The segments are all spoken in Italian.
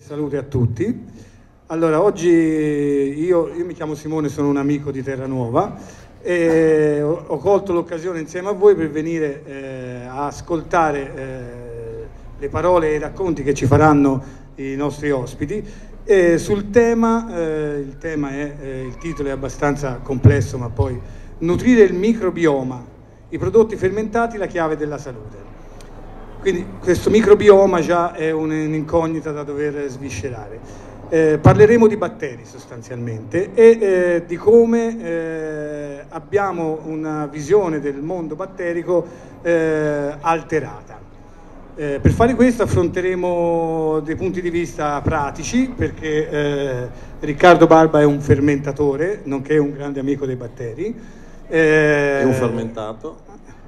Salute a tutti. Allora, oggi io mi chiamo Simone, sono un amico di Terranuova e ho colto l'occasione insieme a voi per venire a ascoltare le parole e i racconti che ci faranno i nostri ospiti. Sul tema, il titolo è abbastanza complesso, ma poi nutrire il microbioma, i prodotti fermentati, la chiave della salute. Quindi questo microbioma già è un'incognita da dover sviscerare. Parleremo di batteri sostanzialmente e di come abbiamo una visione del mondo batterico alterata. Per fare questo affronteremo dei punti di vista pratici, perché Riccardo Barba è un fermentatore, nonché un grande amico dei batteri. È un fermentato.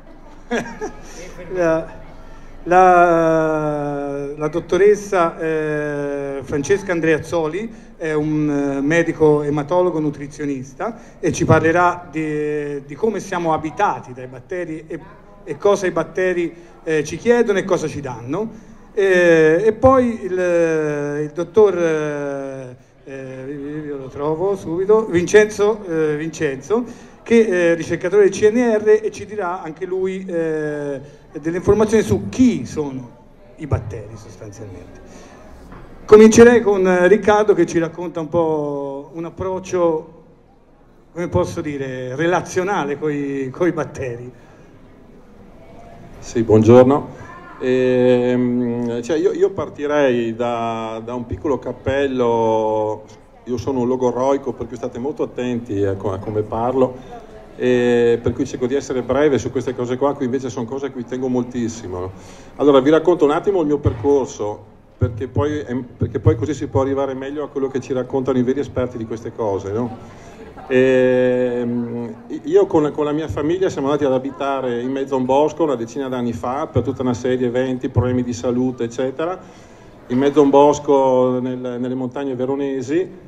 La dottoressa Francesca Andreazzoli è un medico ematologo nutrizionista e ci parlerà di come siamo abitati dai batteri e cosa i batteri ci chiedono e cosa ci danno. E poi il dottor, io lo trovo subito, Vincenzo, che è ricercatore del CNR e ci dirà anche lui delle informazioni su chi sono i batteri sostanzialmente. Comincerei con Riccardo che ci racconta un po' un approccio, come posso dire, relazionale con i batteri. Sì, buongiorno. Io partirei da un piccolo cappello. Io sono un logorroico, per cui state molto attenti a come parlo, per cui cerco di essere breve su queste cose qua, qui invece sono cose a cui tengo moltissimo. Allora vi racconto un attimo il mio percorso, perché poi così si può arrivare meglio a quello che ci raccontano i veri esperti di queste cose, no? Io con la mia famiglia siamo andati ad abitare in mezzo a un bosco una decina d'anni fa, per tutta una serie di eventi, problemi di salute eccetera, in mezzo a un bosco nelle montagne veronesi.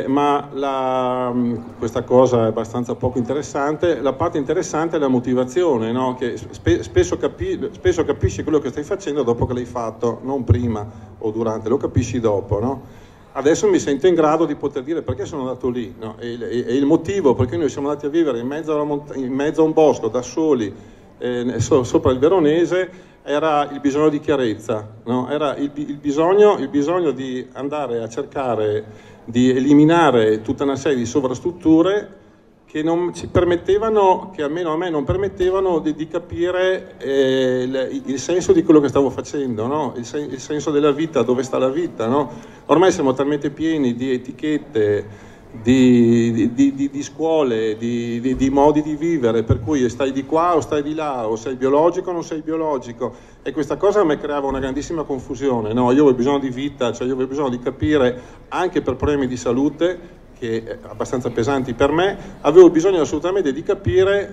Questa cosa è abbastanza poco interessante. La parte interessante è la motivazione, no? Che spesso capisci quello che stai facendo dopo che l'hai fatto, non prima o durante, lo capisci dopo, no? Adesso mi sento in grado di poter dire perché sono andato lì, no? E il motivo perché noi siamo andati a vivere in mezzo a un bosco da soli sopra il Veronese era il bisogno di chiarezza, no? Era il bisogno di andare a cercare di eliminare tutta una serie di sovrastrutture che non ci permettevano, che almeno a me non permettevano di capire il senso di quello che stavo facendo, no? Il senso della vita, dove sta la vita, no? Ormai siamo talmente pieni di etichette, di scuole, di modi di vivere, per cui stai di qua o stai di là, o sei biologico o non sei biologico, e questa cosa a me creava una grandissima confusione, no? Io avevo bisogno di vita, cioè io avevo bisogno di capire, anche per problemi di salute che abbastanza pesanti per me, avevo bisogno assolutamente di capire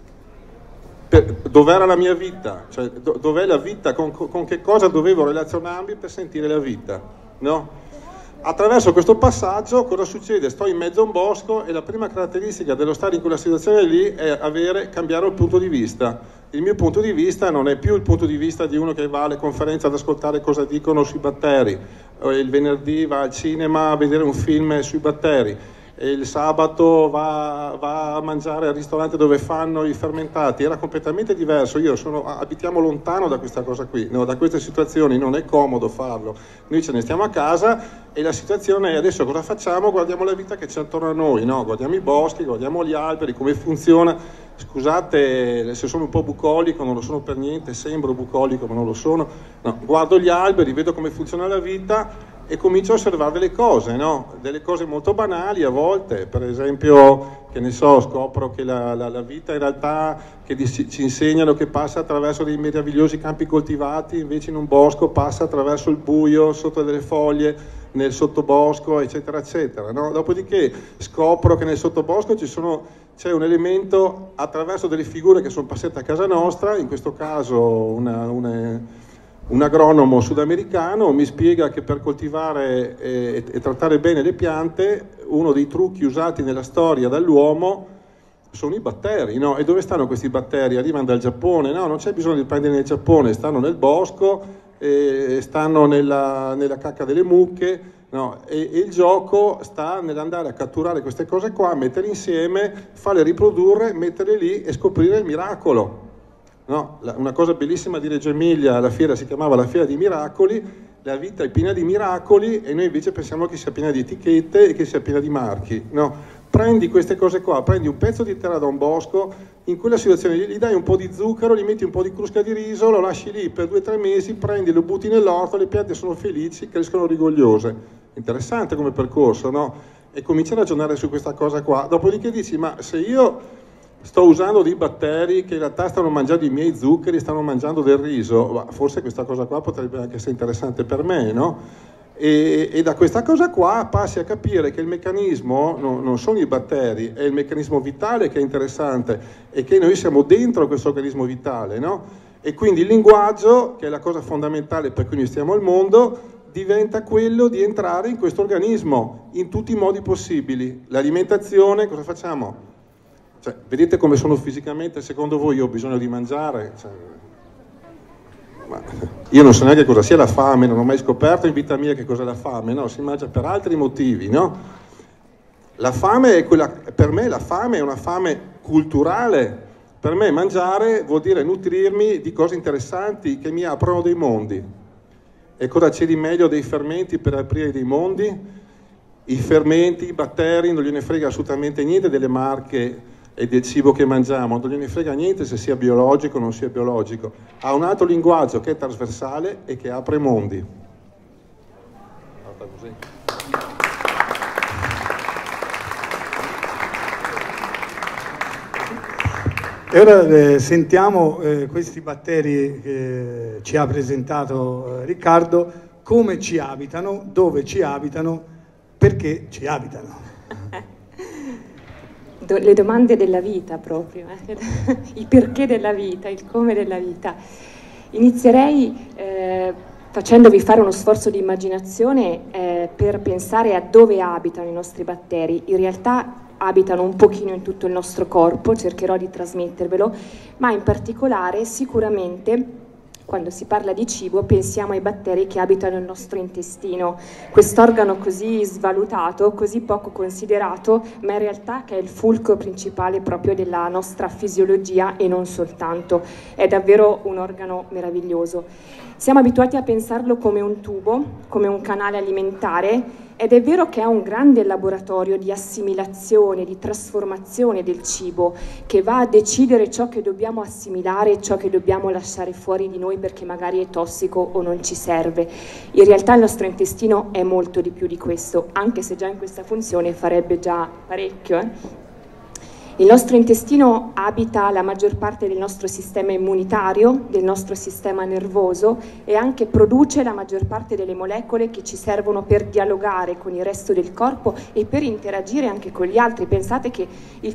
dov'era la mia vita, cioè dov'è la vita, con che cosa dovevo relazionarmi per sentire la vita, no? Attraverso questo passaggio cosa succede? Sto in mezzo a un bosco e la prima caratteristica dello stare in quella situazione lì è cambiare il punto di vista. Il mio punto di vista non è più il punto di vista di uno che va alle conferenze ad ascoltare cosa dicono sui batteri, il venerdì va al cinema a vedere un film sui batteri, e il sabato va a mangiare al ristorante dove fanno i fermentati. Era completamente diverso. Abitiamo lontano da questa cosa qui, no? Da queste situazioni, non è comodo farlo. Noi ce ne stiamo a casa e la situazione è: adesso cosa facciamo? Guardiamo la vita che c'è attorno a noi, no? Guardiamo i boschi, guardiamo gli alberi, come funziona. Scusate se sono un po' bucolico, non lo sono per niente, sembro bucolico ma non lo sono, no, guardo gli alberi, vedo come funziona la vita e comincio a osservare delle cose, no? Delle cose molto banali a volte, per esempio, che ne so, scopro che la vita in realtà, che ci insegnano che passa attraverso dei meravigliosi campi coltivati, invece in un bosco passa attraverso il buio, sotto delle foglie, nel sottobosco, eccetera, eccetera, no? Dopodiché scopro che nel sottobosco c'è un elemento attraverso delle figure che sono passate a casa nostra, in questo caso un agronomo sudamericano mi spiega che per coltivare e trattare bene le piante uno dei trucchi usati nella storia dall'uomo sono i batteri, no? E dove stanno questi batteri? Arrivano dal Giappone? No, non c'è bisogno di prendere nel Giappone, stanno nel bosco stanno nella cacca delle mucche, no? E il gioco sta nell'andare a catturare queste cose qua, metterle insieme, farle riprodurre, metterle lì e scoprire il miracolo. No? Una cosa bellissima di Reggio Emilia, la fiera si chiamava la Fiera dei Miracoli, la vita è piena di miracoli e noi invece pensiamo che sia piena di etichette e che sia piena di marchi. No? Prendi queste cose qua, prendi un pezzo di terra da un bosco, in quella situazione gli dai un po' di zucchero, gli metti un po' di crusca di riso, lo lasci lì per 2 o 3 mesi, prendi, lo butti nell'orto, le piante sono felici, crescono rigogliose. Interessante come percorso, no? E cominci a ragionare su questa cosa qua. Dopodiché dici, ma se io sto usando dei batteri che in realtà stanno mangiando i miei zuccheri, stanno mangiando del riso, ma forse questa cosa qua potrebbe anche essere interessante per me, no? E da questa cosa qua passi a capire che il meccanismo non sono i batteri, è il meccanismo vitale che è interessante e che noi siamo dentro questo organismo vitale, no? E quindi il linguaggio, che è la cosa fondamentale per cui noi stiamo al mondo, diventa quello di entrare in questo organismo in tutti i modi possibili. L'alimentazione, cosa facciamo? Cioè, vedete come sono fisicamente, secondo voi io ho bisogno di mangiare? Cioè, ma io non so neanche cosa sia la fame, non ho mai scoperto in vita mia che cos'è la fame, no? Si mangia per altri motivi, no? La fame è quella, per me la fame è una fame culturale, per me mangiare vuol dire nutrirmi di cose interessanti che mi aprono dei mondi. E cosa c'è di meglio dei fermenti per aprire dei mondi? I fermenti, i batteri, non gliene frega assolutamente niente delle marche e del cibo che mangiamo, non gliene frega niente se sia biologico o non sia biologico. Ha un altro linguaggio che è trasversale e che apre mondi. E ora sentiamo questi batteri che ci ha presentato Riccardo, come ci abitano, dove ci abitano, perché ci abitano. Le domande della vita proprio, il perché della vita, il come della vita. Inizierei facendovi fare uno sforzo di immaginazione per pensare a dove abitano i nostri batteri. In realtà abitano un pochino in tutto il nostro corpo, cercherò di trasmettervelo, ma in particolare sicuramente quando si parla di cibo pensiamo ai batteri che abitano il nostro intestino, quest'organo così svalutato, così poco considerato, ma in realtà che è il fulcro principale proprio della nostra fisiologia e non soltanto. È davvero un organo meraviglioso. Siamo abituati a pensarlo come un tubo, come un canale alimentare, ed è vero che è un grande laboratorio di assimilazione, di trasformazione del cibo, che va a decidere ciò che dobbiamo assimilare e ciò che dobbiamo lasciare fuori di noi perché magari è tossico o non ci serve. In realtà il nostro intestino è molto di più di questo, anche se già in questa funzione farebbe già parecchio. Il nostro intestino abita la maggior parte del nostro sistema immunitario, del nostro sistema nervoso e anche produce la maggior parte delle molecole che ci servono per dialogare con il resto del corpo e per interagire anche con gli altri. Pensate che il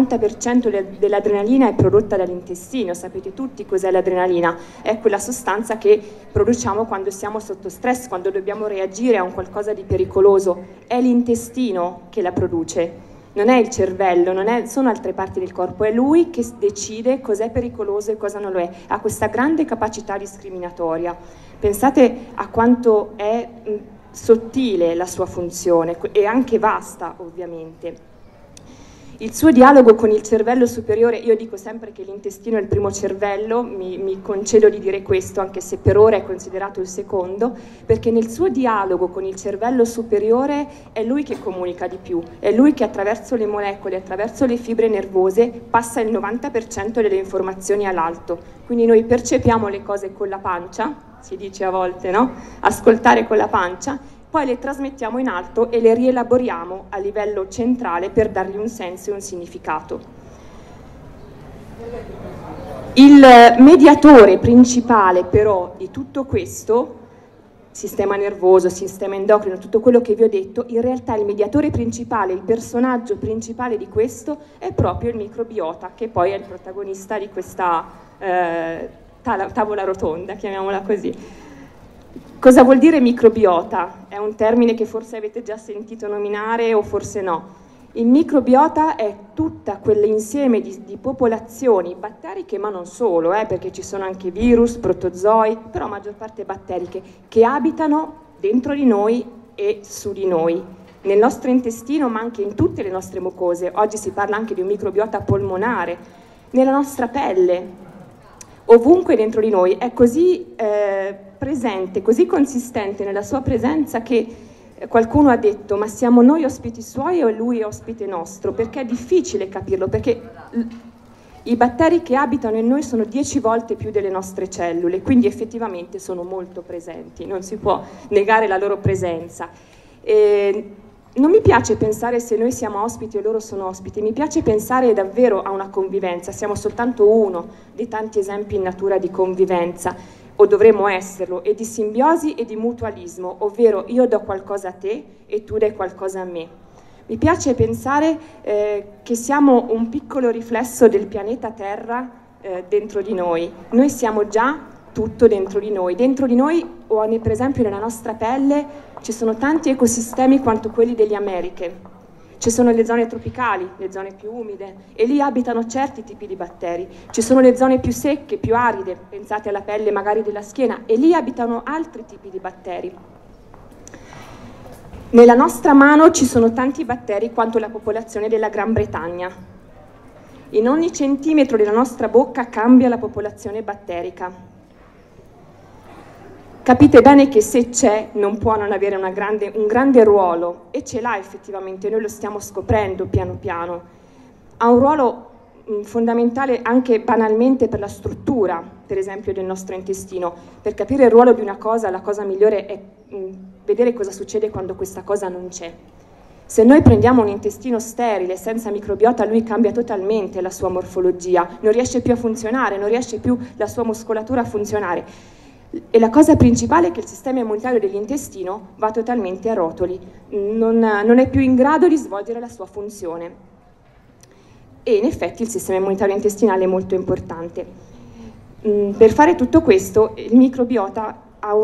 50% dell'adrenalina è prodotta dall'intestino, sapete tutti cos'è l'adrenalina? È quella sostanza che produciamo quando siamo sotto stress, quando dobbiamo reagire a un qualcosa di pericoloso. È l'intestino che la produce. Non è il cervello, sono altre parti del corpo, è lui che decide cos'è pericoloso e cosa non lo è. Ha questa grande capacità discriminatoria. Pensate a quanto è sottile la sua funzione e anche vasta, ovviamente. Il suo dialogo con il cervello superiore, io dico sempre che l'intestino è il primo cervello, mi concedo di dire questo, anche se per ora è considerato il secondo, perché nel suo dialogo con il cervello superiore è lui che comunica di più, è lui che attraverso le molecole, attraverso le fibre nervose, passa il 90% delle informazioni all'alto. Quindi noi percepiamo le cose con la pancia, si dice a volte, no? Ascoltare con la pancia, poi le trasmettiamo in alto e le rielaboriamo a livello centrale per dargli un senso e un significato. Il mediatore principale però di tutto questo, sistema nervoso, sistema endocrino, tutto quello che vi ho detto, in realtà il mediatore principale, il personaggio principale di questo è proprio il microbiota, che poi è il protagonista di questa tavola rotonda, chiamiamola così. Cosa vuol dire microbiota? È un termine che forse avete già sentito nominare o forse no. Il microbiota è tutta quell'insieme di popolazioni batteriche, ma non solo, perché ci sono anche virus, protozoi, però maggior parte batteriche, che abitano dentro di noi e su di noi, nel nostro intestino, ma anche in tutte le nostre mucose. Oggi si parla anche di un microbiota polmonare, nella nostra pelle, ovunque dentro di noi. È così presente, così consistente nella sua presenza che qualcuno ha detto: ma siamo noi ospiti suoi o lui è ospite nostro? Perché è difficile capirlo, perché i batteri che abitano in noi sono 10 volte più delle nostre cellule, quindi effettivamente sono molto presenti, non si può negare la loro presenza. Non mi piace pensare se noi siamo ospiti o loro sono ospiti, mi piace pensare davvero a una convivenza. Siamo soltanto uno dei tanti esempi in natura di convivenza, o dovremmo esserlo, e di simbiosi e di mutualismo, ovvero io do qualcosa a te e tu dai qualcosa a me. Mi piace pensare che siamo un piccolo riflesso del pianeta Terra dentro di noi. Noi siamo già tutto dentro di noi. Dentro di noi, o per esempio nella nostra pelle, ci sono tanti ecosistemi quanto quelli delle Americhe. Ci sono le zone tropicali, le zone più umide, e lì abitano certi tipi di batteri. Ci sono le zone più secche, più aride, pensate alla pelle magari della schiena, e lì abitano altri tipi di batteri. Nella nostra mano ci sono tanti batteri quanto la popolazione della Gran Bretagna. In ogni centimetro della nostra bocca cambia la popolazione batterica. Capite bene che se c'è non può non avere un grande ruolo, e ce l'ha effettivamente, noi lo stiamo scoprendo piano piano. Ha un ruolo fondamentale anche banalmente per la struttura, per esempio, del nostro intestino. Per capire il ruolo di una cosa, la cosa migliore è vedere cosa succede quando questa cosa non c'è. Se noi prendiamo un intestino sterile, senza microbiota, lui cambia totalmente la sua morfologia, non riesce più a funzionare, non riesce più la sua muscolatura a funzionare. E la cosa principale è che il sistema immunitario dell'intestino va totalmente a rotoli, non è più in grado di svolgere la sua funzione. E in effetti il sistema immunitario intestinale è molto importante. Per fare tutto questo, il microbiota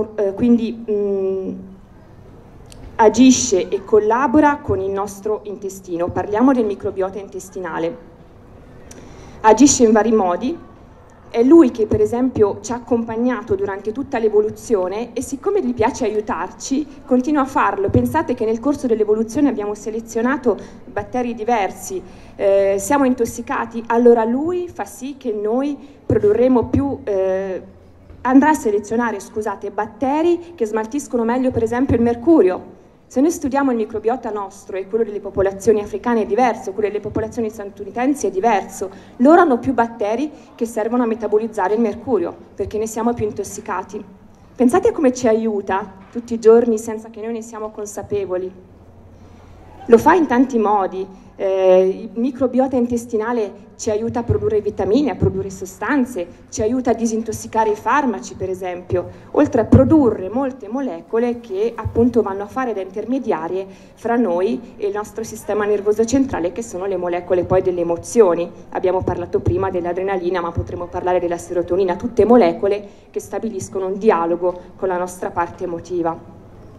agisce e collabora con il nostro intestino. Parliamo del microbiota intestinale. Agisce in vari modi. È lui che per esempio ci ha accompagnato durante tutta l'evoluzione, e siccome gli piace aiutarci continua a farlo. Pensate che nel corso dell'evoluzione abbiamo selezionato batteri diversi, siamo intossicati, allora lui fa sì che noi produrremo andrà a selezionare, batteri che smaltiscono meglio per esempio il mercurio. Se noi studiamo il microbiota nostro, e quello delle popolazioni africane è diverso, quello delle popolazioni statunitensi è diverso, loro hanno più batteri che servono a metabolizzare il mercurio, perché ne siamo più intossicati. Pensate come ci aiuta tutti i giorni senza che noi ne siamo consapevoli. Lo fa in tanti modi. Il microbiota intestinale ci aiuta a produrre vitamine, a produrre sostanze, ci aiuta a disintossicare i farmaci, per esempio, oltre a produrre molte molecole che appunto vanno a fare da intermediarie fra noi e il nostro sistema nervoso centrale, che sono le molecole poi delle emozioni. Abbiamo parlato prima dell'adrenalina, ma potremmo parlare della serotonina, tutte molecole che stabiliscono un dialogo con la nostra parte emotiva.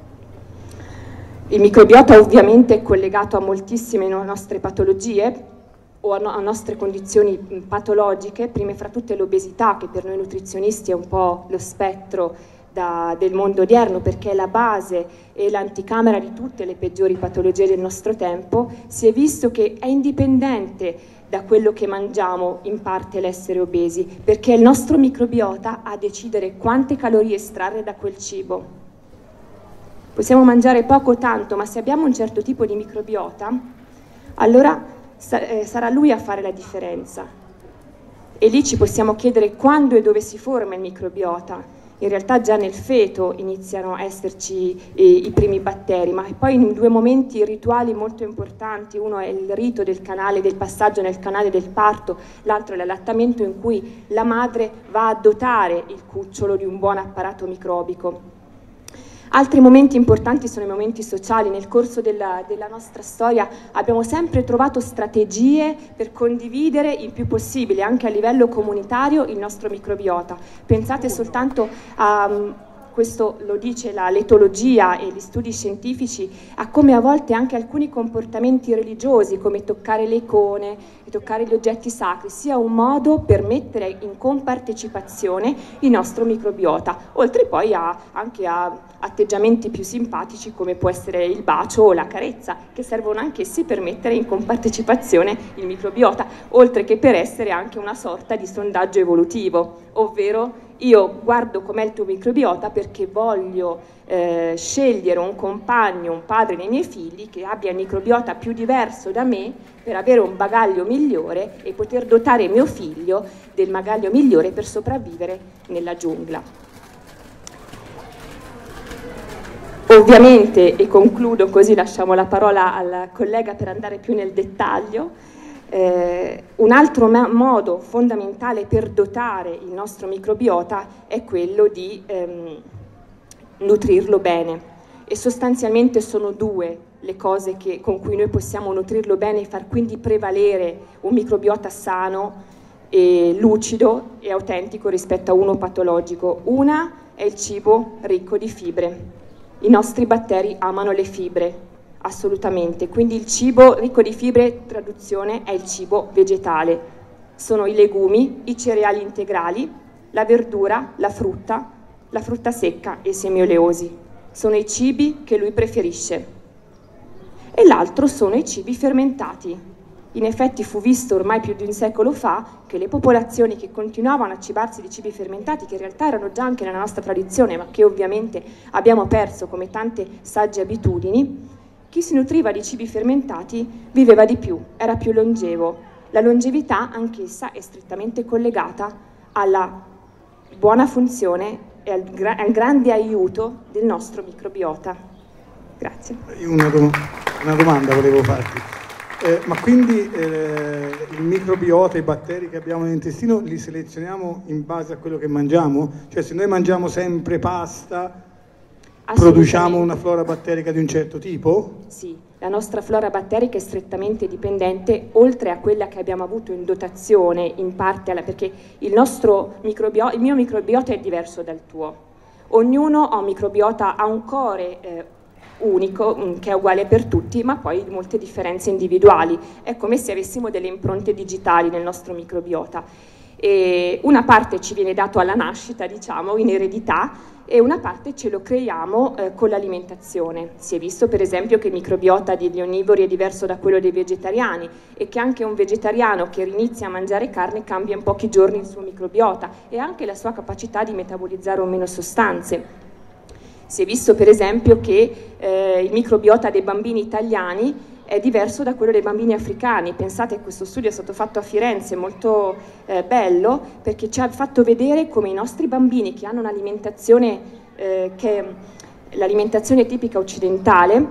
Il microbiota ovviamente è collegato a moltissime nostre patologie o a nostre condizioni patologiche, prime fra tutte l'obesità, che per noi nutrizionisti è un po' lo spettro del mondo odierno, perché è la base e l'anticamera di tutte le peggiori patologie del nostro tempo. Si è visto che è indipendente da quello che mangiamo in parte l'essere obesi, perché è il nostro microbiota a decidere quante calorie estrarre da quel cibo. Possiamo mangiare poco o tanto, ma se abbiamo un certo tipo di microbiota, allora sarà lui a fare la differenza. E lì ci possiamo chiedere quando e dove si forma il microbiota. In realtà già nel feto iniziano a esserci i primi batteri, ma poi in due momenti rituali molto importanti. Uno è il rito del passaggio nel canale del parto, l'altro è l'allattamento, in cui la madre va a dotare il cucciolo di un buon apparato microbico. Altri momenti importanti sono i momenti sociali. Nel corso della nostra storia abbiamo sempre trovato strategie per condividere il più possibile, anche a livello comunitario, il nostro microbiota. Pensate soltanto questo lo dice l'etologia e gli studi scientifici, a come a volte anche alcuni comportamenti religiosi, come toccare le icone e toccare gli oggetti sacri, sia un modo per mettere in compartecipazione il nostro microbiota, oltre poi anche a atteggiamenti più simpatici come può essere il bacio o la carezza, che servono anch'essi per mettere in compartecipazione il microbiota, oltre che per essere anche una sorta di sondaggio evolutivo, ovvero io guardo com'è il tuo microbiota perché voglio scegliere un compagno, un padre dei miei figli che abbia il microbiota più diverso da me per avere un bagaglio migliore e poter dotare mio figlio del bagaglio migliore per sopravvivere nella giungla. Ovviamente, e concludo così lasciamo la parola al collega per andare più nel dettaglio, un altro modo fondamentale per dotare il nostro microbiota è quello di nutrirlo bene, e sostanzialmente sono due le cose con cui noi possiamo nutrirlo bene e far quindi prevalere un microbiota sano e lucido e autentico rispetto a uno patologico. Una è il cibo ricco di fibre. I nostri batteri amano le fibre, assolutamente, quindi il cibo ricco di fibre, traduzione, è il cibo vegetale. Sono i legumi, i cereali integrali, la verdura, la frutta secca e i semi oleosi. Sono i cibi che lui preferisce. E l'altro sono i cibi fermentati. In effetti fu visto ormai più di un secolo fa che le popolazioni che continuavano a cibarsi di cibi fermentati, che in realtà erano già anche nella nostra tradizione, ma che ovviamente abbiamo perso come tante sagge abitudini, chi si nutriva di cibi fermentati viveva di più, era più longevo. La longevità anch'essa è strettamente collegata alla buona funzione e al grande aiuto del nostro microbiota. Grazie. Una domanda volevo farti. Ma quindi il microbiota, i batteri che abbiamo nell'intestino, li selezioniamo in base a quello che mangiamo? Cioè se noi mangiamo sempre pasta, produciamo una flora batterica di un certo tipo? Sì, la nostra flora batterica è strettamente dipendente, oltre a quella che abbiamo avuto in dotazione, in parte, perché il mio microbiota è diverso dal tuo. Ognuno ha un microbiota, ha un core unico, che è uguale per tutti, ma poi molte differenze individuali. È come se avessimo delle impronte digitali nel nostro microbiota. E una parte ci viene dato alla nascita, diciamo, in eredità, e una parte ce lo creiamo con l'alimentazione. Si è visto per esempio che il microbiota degli onnivori è diverso da quello dei vegetariani e che anche un vegetariano che inizia a mangiare carne cambia in pochi giorni il suo microbiota e anche la sua capacità di metabolizzare o meno sostanze. Si è visto per esempio che il microbiota dei bambini italiani è diverso da quello dei bambini africani. Pensate che questo studio è stato fatto a Firenze, molto bello, perché ci ha fatto vedere come i nostri bambini che hanno un'alimentazione che è l'alimentazione tipica occidentale,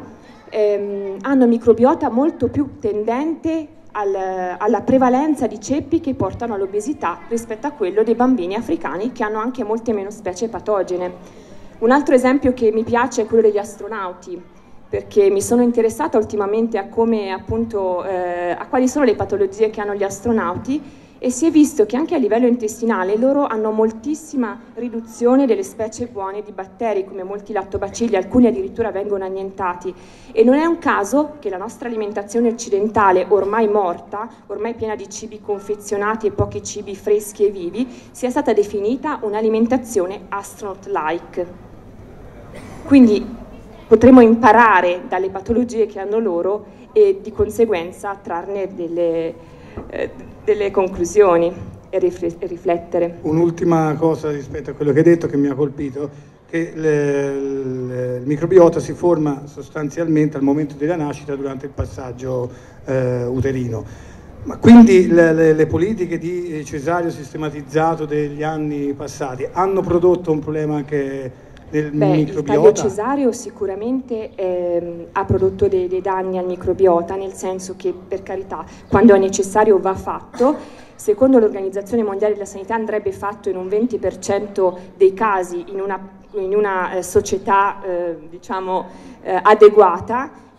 hanno microbiota molto più tendente alla prevalenza di ceppi che portano all'obesità rispetto a quello dei bambini africani che hanno anche molte meno specie patogene. Un altro esempio che mi piace è quello degli astronauti, perché mi sono interessata ultimamente a come appunto a quali sono le patologie che hanno gli astronauti e si è visto che anche a livello intestinale loro hanno moltissima riduzione delle specie buone di batteri, come molti lattobacilli, alcuni addirittura vengono annientati, e non è un caso che la nostra alimentazione occidentale, ormai morta, ormai piena di cibi confezionati e pochi cibi freschi e vivi, sia stata definita un'alimentazione astronaut-like. Quindi potremo imparare dalle patologie che hanno loro e di conseguenza trarne delle conclusioni e riflettere. Un'ultima cosa rispetto a quello che hai detto che mi ha colpito, che il microbiota si forma sostanzialmente al momento della nascita durante il passaggio uterino. Ma quindi le politiche di cesareo sistematizzato degli anni passati hanno prodotto un problema anche del microbiota? Il taglio cesareo sicuramente ha prodotto dei danni al microbiota, nel senso che, per carità, quando è necessario va fatto. Secondo l'Organizzazione Mondiale della Sanità andrebbe fatto in un 20% dei casi in una società diciamo adeguata.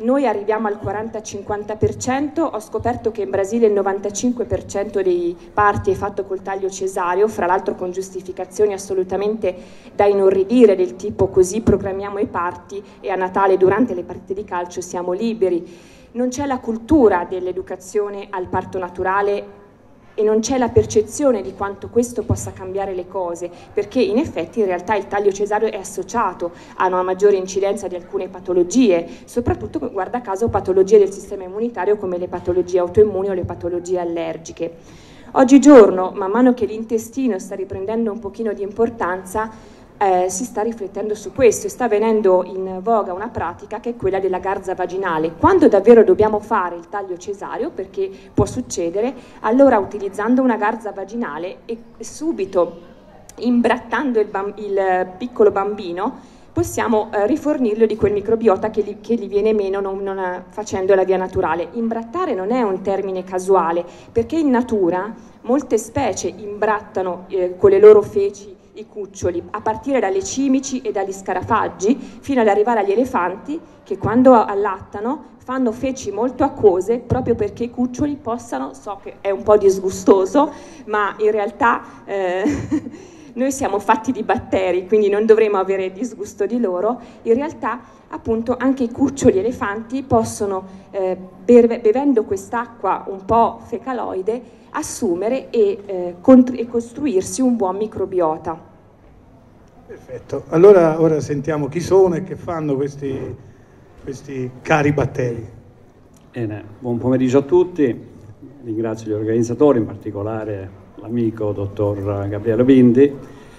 noi arriviamo al 40-50%, ho scoperto che in Brasile il 95% dei parti è fatto col taglio cesareo, fra l'altro con giustificazioni assolutamente da inorridire, del tipo così programmiamo i parti e a Natale durante le partite di calcio siamo liberi. Non c'è la cultura dell'educazione al parto naturale e non c'è la percezione di quanto questo possa cambiare le cose, perché in effetti in realtà il taglio cesareo è associato a una maggiore incidenza di alcune patologie, soprattutto guarda caso patologie del sistema immunitario come le patologie autoimmuni o le patologie allergiche. Oggigiorno, man mano che l'intestino sta riprendendo un pochino di importanza, si sta riflettendo su questo e sta venendo in voga una pratica che è quella della garza vaginale. Quando davvero dobbiamo fare il taglio cesareo, perché può succedere, allora utilizzando una garza vaginale e subito imbrattando il piccolo bambino possiamo rifornirlo di quel microbiota che gli viene meno non facendo la via naturale. Imbrattare non è un termine casuale, perché in natura molte specie imbrattano con le loro feci i cuccioli, a partire dalle cimici e dagli scarafaggi, fino ad arrivare agli elefanti che quando allattano fanno feci molto acquose proprio perché i cuccioli possano, so che è un po' disgustoso, ma in realtà noi siamo fatti di batteri, quindi non dovremo avere disgusto di loro. In realtà appunto anche i cuccioli elefanti possono, bevendo quest'acqua un po' fecaloide, assumere e costruirsi un buon microbiota. Perfetto, allora ora sentiamo chi sono e che fanno questi cari batteri. Bene, buon pomeriggio a tutti, ringrazio gli organizzatori, in particolare l'amico dottor Gabriele Bindi.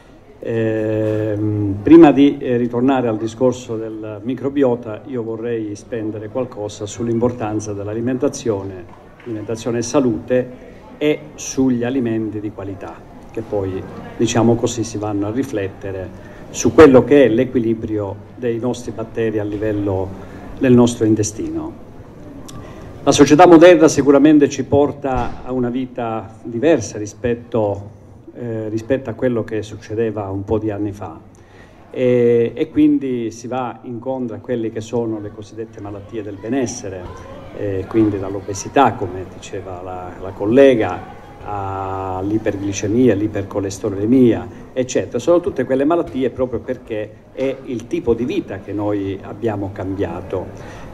Prima di ritornare al discorso del microbiota, io vorrei spendere qualcosa sull'importanza dell'alimentazione, alimentazione e salute, e sugli alimenti di qualità, che poi, diciamo così, si vanno a riflettere su quello che è l'equilibrio dei nostri batteri a livello del nostro intestino. La società moderna sicuramente ci porta a una vita diversa rispetto a quello che succedeva un po' di anni fa e quindi si va incontro a quelle che sono le cosiddette malattie del benessere, quindi dall'obesità, come diceva la collega, all'iperglicemia, all'ipercolesterolemia, eccetera. Sono tutte quelle malattie proprio perché è il tipo di vita che noi abbiamo cambiato.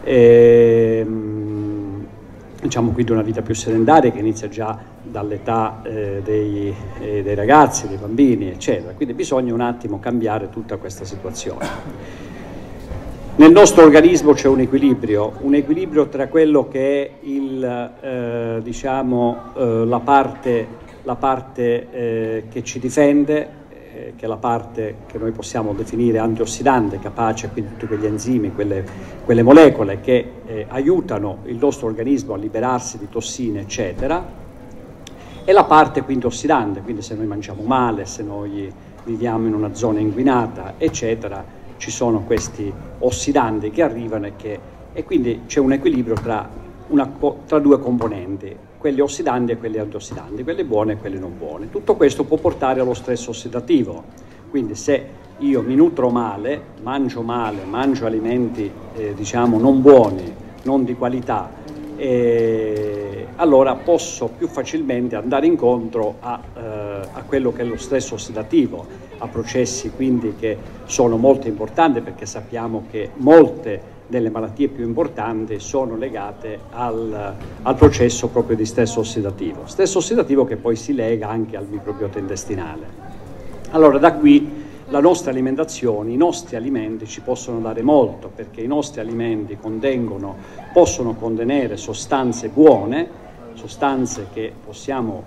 Diciamo quindi una vita più sedentaria che inizia già dall'età dei ragazzi, dei bambini, eccetera. Quindi bisogna un attimo cambiare tutta questa situazione. Nel nostro organismo c'è un equilibrio tra quello che è la parte che ci difende, che è la parte che noi possiamo definire antiossidante, capace, quindi tutti quegli enzimi, quelle molecole che aiutano il nostro organismo a liberarsi di tossine, eccetera, e la parte quindi ossidante, quindi se noi mangiamo male, se noi viviamo in una zona inquinata, eccetera, ci sono questi ossidanti che arrivano e quindi c'è un equilibrio tra due componenti, quelli ossidanti e quelli antiossidanti, quelli buoni e quelli non buoni. Tutto questo può portare allo stress ossidativo, quindi se io mi nutro male, mangio alimenti non buoni, non di qualità, allora posso più facilmente andare incontro a quello che è lo stress ossidativo, a processi quindi che sono molto importanti, perché sappiamo che molte delle malattie più importanti sono legate al processo proprio di stress ossidativo che poi si lega anche al microbiota intestinale. Allora da qui la nostra alimentazione, i nostri alimenti ci possono dare molto, perché i nostri alimenti possono contenere sostanze buone, sostanze che possiamo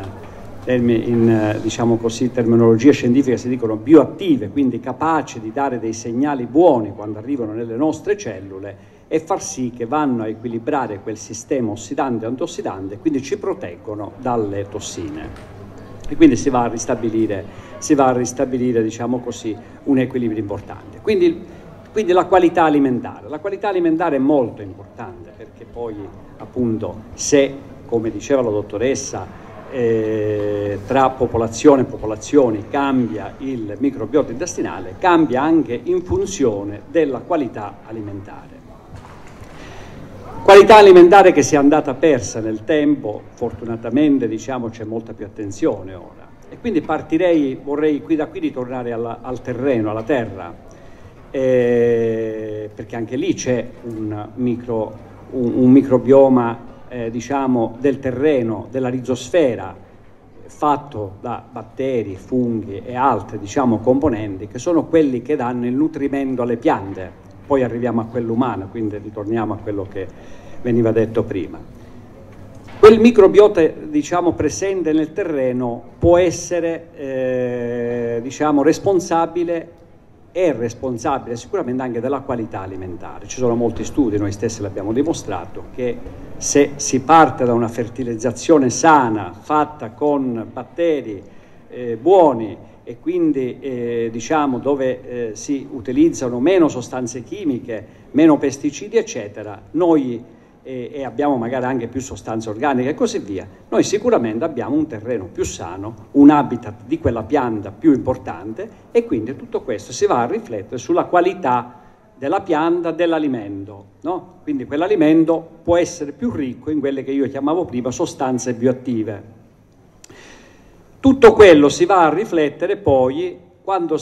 diciamo così, terminologia scientifica si dicono bioattive, quindi capaci di dare dei segnali buoni quando arrivano nelle nostre cellule e far sì che vanno a equilibrare quel sistema ossidante e antiossidante, quindi ci proteggono dalle tossine. E quindi si va a ristabilire diciamo così, un equilibrio importante. Quindi la qualità alimentare. La qualità alimentare è molto importante, perché poi appunto se, come diceva la dottoressa, tra popolazione e popolazioni cambia il microbiota intestinale, cambia anche in funzione della qualità alimentare. Qualità alimentare che si è andata persa nel tempo, fortunatamente diciamo c'è molta più attenzione ora. E quindi vorrei da qui ritornare al terreno, alla terra, perché anche lì c'è un microbioma diciamo del terreno, della rizosfera, fatto da batteri, funghi e altre diciamo componenti che sono quelli che danno il nutrimento alle piante. Poi arriviamo a quello umano, quindi ritorniamo a quello che veniva detto prima. Quel microbiota diciamo presente nel terreno può essere diciamo responsabile sicuramente anche della qualità alimentare. Ci sono molti studi, noi stessi l'abbiamo dimostrato, che se si parte da una fertilizzazione sana, fatta con batteri buoni, e quindi diciamo dove si utilizzano meno sostanze chimiche, meno pesticidi eccetera, noi e abbiamo magari anche più sostanze organiche e così via, noi sicuramente abbiamo un terreno più sano, un habitat di quella pianta più importante, e quindi tutto questo si va a riflettere sulla qualità della pianta, dell'alimento, no? Quindi quell'alimento può essere più ricco in quelle che io chiamavo prima sostanze bioattive. Tutto quello si va a riflettere poi quando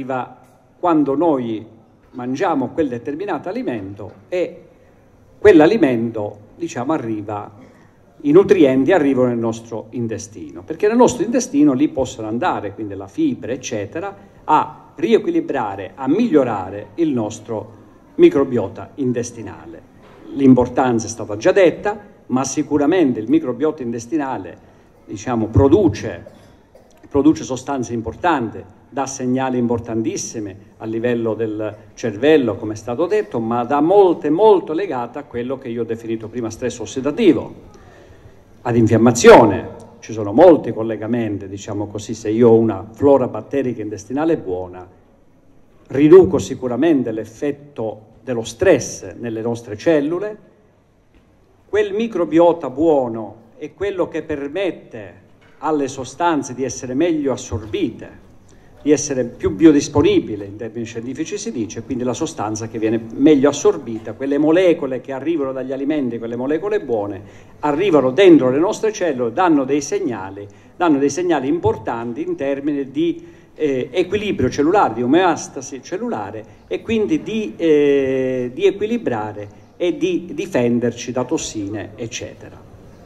noi mangiamo quel determinato alimento e quell'alimento, diciamo, i nutrienti arrivano nel nostro intestino, perché nel nostro intestino lì possono andare, quindi la fibra, eccetera, a riequilibrare, a migliorare il nostro microbiota intestinale. L'importanza è stata già detta, ma sicuramente il microbiota intestinale, diciamo, produce sostanze importanti, dà segnali importantissimi a livello del cervello, come è stato detto, ma da molto legata a quello che io ho definito prima stress ossidativo, ad infiammazione. Ci sono molti collegamenti, diciamo così. Se io ho una flora batterica intestinale buona, riduco sicuramente l'effetto dello stress nelle nostre cellule. Quel microbiota buono è quello che permette alle sostanze di essere meglio assorbite, di essere più biodisponibile, in termini scientifici si dice, quindi la sostanza che viene meglio assorbita, quelle molecole che arrivano dagli alimenti, quelle molecole buone, arrivano dentro le nostre cellule, danno dei segnali importanti in termini di equilibrio cellulare, di omeostasi cellulare, e quindi di equilibrare e di difenderci da tossine, eccetera.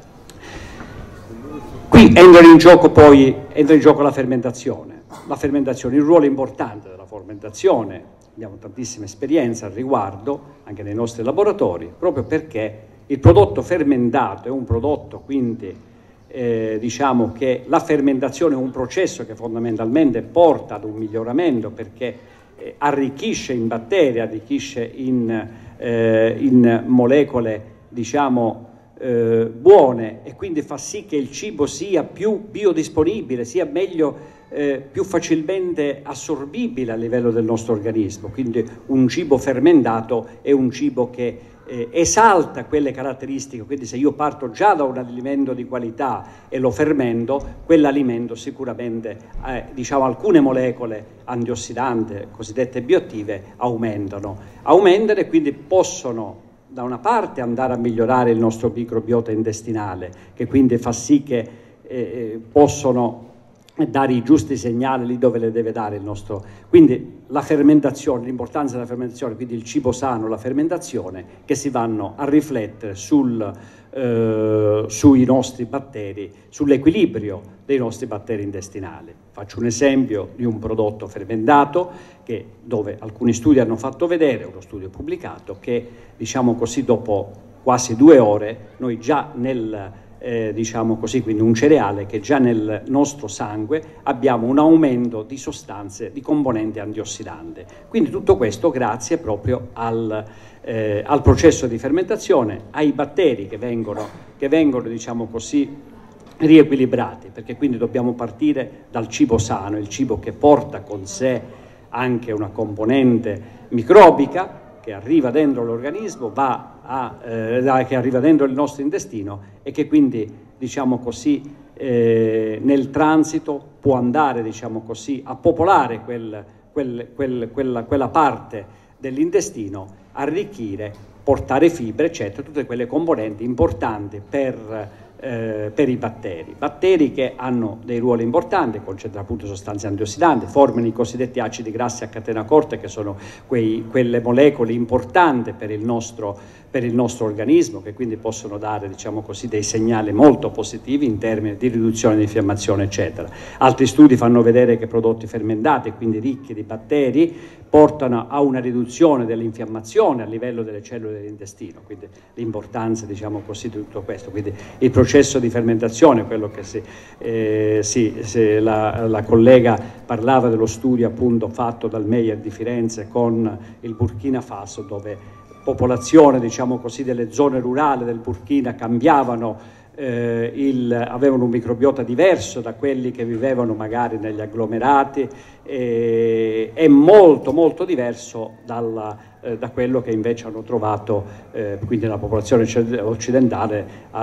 Qui entra in gioco la fermentazione. La fermentazione, il ruolo importante della fermentazione, abbiamo tantissima esperienza al riguardo, anche nei nostri laboratori, proprio perché il prodotto fermentato è un prodotto, quindi diciamo che la fermentazione è un processo che fondamentalmente porta ad un miglioramento, perché arricchisce in batteri, arricchisce in molecole, diciamo, buone, e quindi fa sì che il cibo sia più biodisponibile, sia meglio, più facilmente assorbibile a livello del nostro organismo. Quindi un cibo fermentato è un cibo che esalta quelle caratteristiche, quindi se io parto già da un alimento di qualità e lo fermento, quell'alimento sicuramente, diciamo, alcune molecole antiossidanti, cosiddette bioattive, aumentano e quindi possono da una parte andare a migliorare il nostro microbiota intestinale, che quindi fa sì che possono dare i giusti segnali lì dove le deve dare il nostro. Quindi la fermentazione, l'importanza della fermentazione, quindi il cibo sano, la fermentazione, che si vanno a riflettere sui nostri batteri, sull'equilibrio dei nostri batteri intestinali. Faccio un esempio di un prodotto fermentato dove alcuni studi hanno fatto vedere, uno studio pubblicato, che, diciamo così, dopo quasi 2 ore noi già diciamo così, quindi un cereale che già nel nostro sangue abbiamo un aumento di sostanze, di componenti antiossidanti. Quindi tutto questo grazie proprio al processo di fermentazione, ai batteri che vengono diciamo così riequilibrati, perché quindi dobbiamo partire dal cibo sano, il cibo che porta con sé anche una componente microbica che arriva dentro l'organismo, che arriva dentro il nostro intestino, e che quindi, diciamo così, nel transito può andare, diciamo così, a popolare quella parte dell'intestino, arricchire, portare fibre, eccetera, tutte quelle componenti importanti per i batteri. Batteri che hanno dei ruoli importanti, concentrano appunto sostanze antiossidanti, formano i cosiddetti acidi grassi a catena corta, che sono quelle molecole importanti per il nostro organismo, che quindi possono dare, diciamo così, dei segnali molto positivi in termini di riduzione di infiammazione, eccetera. Altri studi fanno vedere che prodotti fermentati, quindi ricchi di batteri, portano a una riduzione dell'infiammazione a livello delle cellule dell'intestino, quindi l'importanza, diciamo così, di tutto questo. Quindi il processo di fermentazione, quello che la collega parlava dello studio appunto fatto dal Meyer di Firenze con il Burkina Faso, dove popolazione, diciamo così, delle zone rurali del Burkina cambiavano, avevano un microbiota diverso da quelli che vivevano magari negli agglomerati, è molto molto diverso da quello che invece hanno trovato quindi nella popolazione occidentale,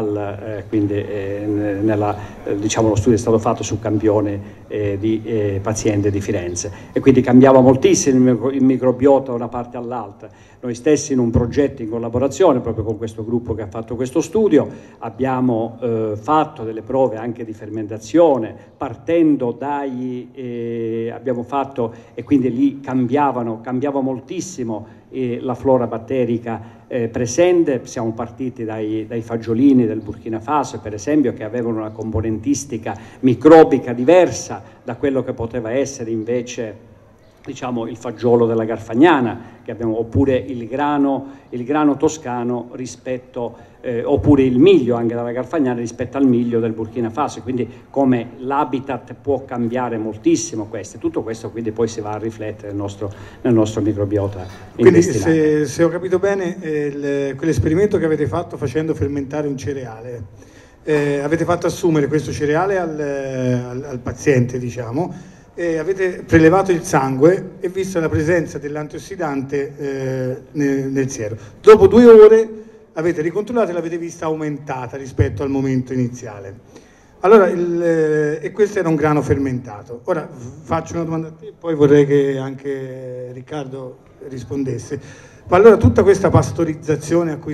diciamo, lo studio è stato fatto su campioni di pazienti di Firenze, e quindi cambiava moltissimo il microbiota da una parte all'altra. Noi stessi, in un progetto in collaborazione proprio con questo gruppo che ha fatto questo studio, abbiamo fatto delle prove anche di fermentazione, partendo abbiamo fatto, e quindi lì cambiava moltissimo la flora batterica presente. Siamo partiti dai fagiolini del Burkina Faso, per esempio, che avevano una componentistica microbica diversa da quello che poteva essere invece, diciamo, il fagiolo della Garfagnana, che abbiamo, oppure il grano toscano rispetto, oppure il miglio anche della Garfagnana rispetto al miglio del Burkina Faso, quindi come l'habitat può cambiare moltissimo questo. Tutto questo quindi poi si va a riflettere nel nostro microbiota intestinale. Quindi se ho capito bene, quell'esperimento che avete fatto facendo fermentare un cereale, avete fatto assumere questo cereale al paziente, diciamo, e avete prelevato il sangue e visto la presenza dell'antiossidante nel siero. Dopo 2 ore avete ricontrollato e l'avete vista aumentata rispetto al momento iniziale. Allora, e questo era un grano fermentato. Ora faccio una domanda a te, poi vorrei che anche Riccardo rispondesse. Ma allora tutta questa pastorizzazione a cui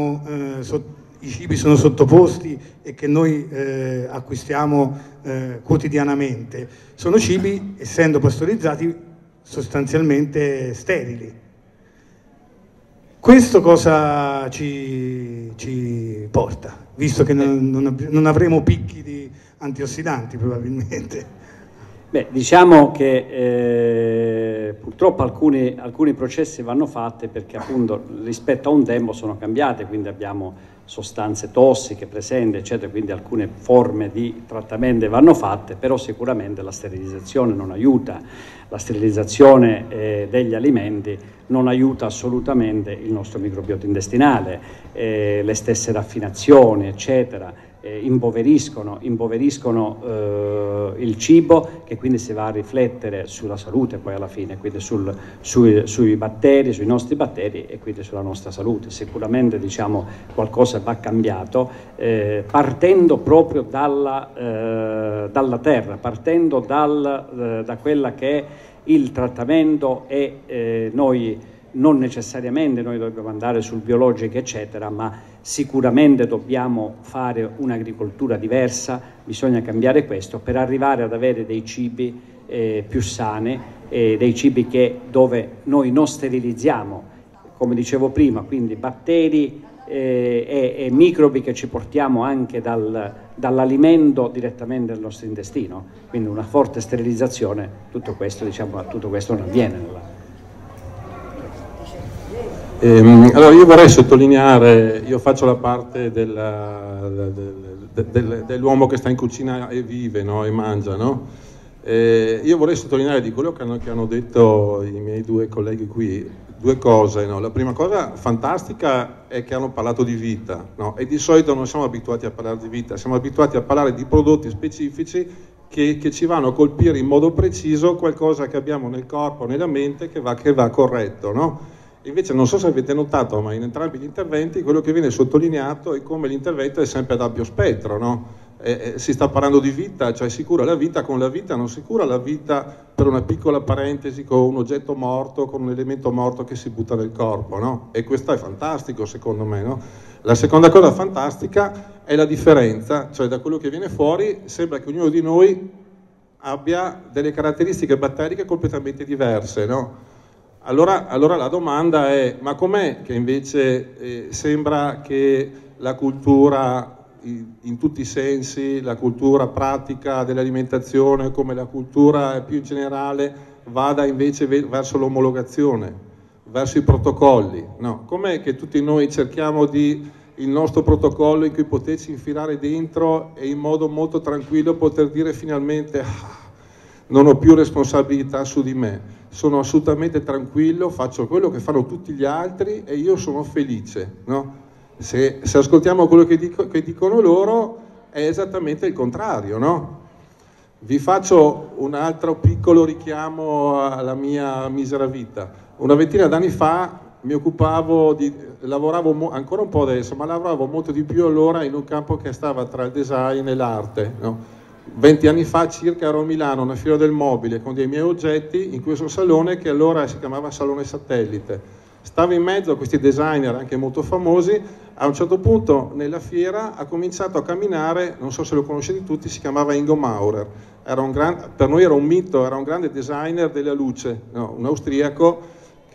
i cibi sono sottoposti e che noi acquistiamo quotidianamente, sono cibi, essendo pastorizzati, sostanzialmente sterili. Questo cosa ci porta? Visto che non avremo picchi di antiossidanti probabilmente. Beh, diciamo che purtroppo alcuni processi vanno fatti perché appunto rispetto a un tempo sono cambiate, quindi abbiamo sostanze tossiche presenti, eccetera, quindi alcune forme di trattamento vanno fatte, però sicuramente la sterilizzazione non aiuta, la sterilizzazione degli alimenti non aiuta assolutamente il nostro microbiota intestinale, le stesse raffinazioni, eccetera, impoveriscono il cibo, che quindi si va a riflettere sulla salute poi alla fine, quindi sui batteri, sui nostri batteri e quindi sulla nostra salute. Sicuramente, diciamo, qualcosa va cambiato, partendo proprio dalla terra, partendo da quella che è il trattamento, e noi non necessariamente noi dobbiamo andare sul biologico, eccetera, ma sicuramente dobbiamo fare un'agricoltura diversa, bisogna cambiare questo per arrivare ad avere dei cibi più sani, dei cibi dove noi non sterilizziamo, come dicevo prima, quindi batteri e microbi che ci portiamo anche dall'alimento direttamente nel nostro intestino, quindi una forte sterilizzazione, tutto questo non avviene. Allora io vorrei sottolineare, io faccio la parte dell'uomo che sta in cucina e vive, no? E mangia, no? Io vorrei sottolineare di quello che hanno detto i miei 2 colleghi qui 2 cose, no? La prima cosa fantastica è che hanno parlato di vita, no? E di solito non siamo abituati a parlare di vita, siamo abituati a parlare di prodotti specifici che ci vanno a colpire in modo preciso qualcosa che abbiamo nel corpo, nella mente, che va corretto, no? Invece non so se avete notato, ma in entrambi gli interventi quello che viene sottolineato è come l'intervento è sempre ad ampio spettro, no? si sta parlando di vita, cioè si cura la vita con la vita, non si cura la vita per una piccola parentesi con un oggetto morto, con un elemento morto che si butta nel corpo, no? E questo è fantastico secondo me, no? La seconda cosa fantastica è la differenza, cioè da quello che viene fuori sembra che ognuno di noi abbia delle caratteristiche batteriche completamente diverse, no? Allora la domanda è, ma com'è che invece sembra che la cultura in tutti i sensi, la cultura pratica dell'alimentazione come la cultura più in generale vada invece verso l'omologazione, verso i protocolli, no? Com'è che tutti noi cerchiamo il nostro protocollo in cui poterci infilare dentro e in modo molto tranquillo poter dire finalmente non ho più responsabilità su di me, sono assolutamente tranquillo, faccio quello che fanno tutti gli altri e io sono felice, no? Se ascoltiamo quello che dicono loro è esattamente il contrario, no? Vi faccio un altro piccolo richiamo alla mia misera vita. Una ventina d'anni fa mi occupavo lavoravo ancora un po' adesso, ma lavoravo molto di più allora in un campo che stava tra il design e l'arte, no? 20 anni fa circa ero a Milano, una fiera del mobile, con dei miei oggetti in questo salone che allora si chiamava Salone Satellite. Stavo in mezzo a questi designer anche molto famosi, a un certo punto nella fiera ha cominciato a camminare, non so se lo conoscete tutti, si chiamava Ingo Maurer, per noi era un mito, era un grande designer della luce, no? Un austriaco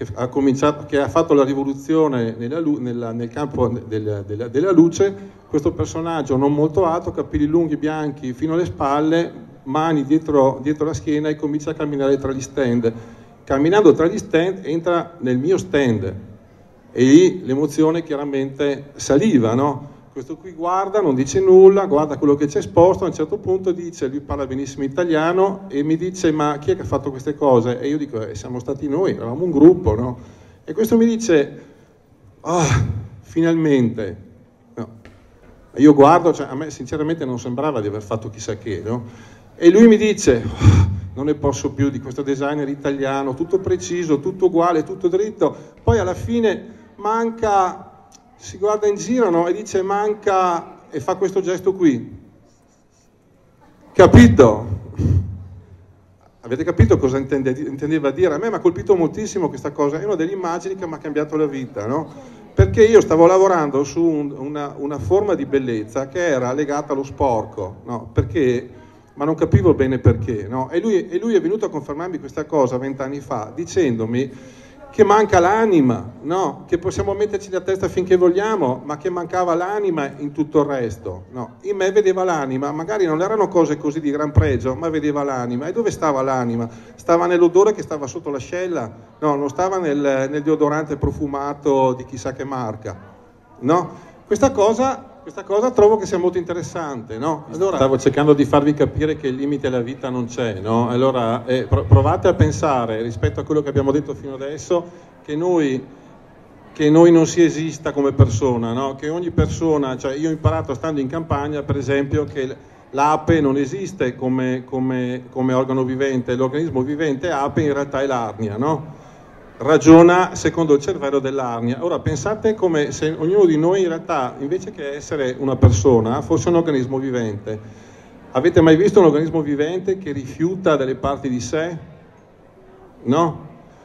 che ha fatto la rivoluzione nel campo della luce. Questo personaggio non molto alto, capelli lunghi bianchi fino alle spalle, mani dietro la schiena e comincia a camminare tra gli stand. Camminando tra gli stand entra nel mio stand e lì l'emozione chiaramente saliva, no? Questo qui guarda, non dice nulla, guarda quello che c'è esposto, a un certo punto dice, lui parla benissimo italiano e mi dice ma chi è che ha fatto queste cose? E io dico siamo stati noi, eravamo un gruppo, no? E questo mi dice finalmente, no. Io guardo, cioè, a me sinceramente non sembrava di aver fatto chissà che, no? E lui mi dice non ne posso più di questo designer italiano, tutto preciso, tutto uguale, tutto dritto, poi alla fine manca, si guarda in giro, no? E dice manca, e fa questo gesto qui, capito? Avete capito cosa intendeva dire? A me mi ha colpito moltissimo questa cosa, è una delle immagini che mi ha cambiato la vita, no? Perché io stavo lavorando su una forma di bellezza che era legata allo sporco, no? Perché, ma non capivo bene perché, no? E lui è venuto a confermarmi questa cosa 20 anni fa, dicendomi che manca l'anima, no? Che possiamo metterci la testa finché vogliamo, ma che mancava l'anima in tutto il resto, no? In me vedeva l'anima, magari non erano cose così di gran pregio, ma vedeva l'anima. E dove stava l'anima? Stava nell'odore che stava sotto l'ascella? No, non stava nel deodorante profumato di chissà che marca, no? Questa cosa trovo che sia molto interessante, no? Allora, stavo cercando di farvi capire che il limite alla vita non c'è, no? Allora provate a pensare, rispetto a quello che abbiamo detto fino adesso, che noi non si esista come persona, no? Che ogni persona, cioè io ho imparato stando in campagna per esempio che l'ape non esiste come organo vivente, l'organismo vivente ape in realtà è l'arnia, no? Ragiona secondo il cervello dell'arnia. Ora pensate come se ognuno di noi in realtà invece che essere una persona fosse un organismo vivente. Avete mai visto un organismo vivente che rifiuta delle parti di sé? No?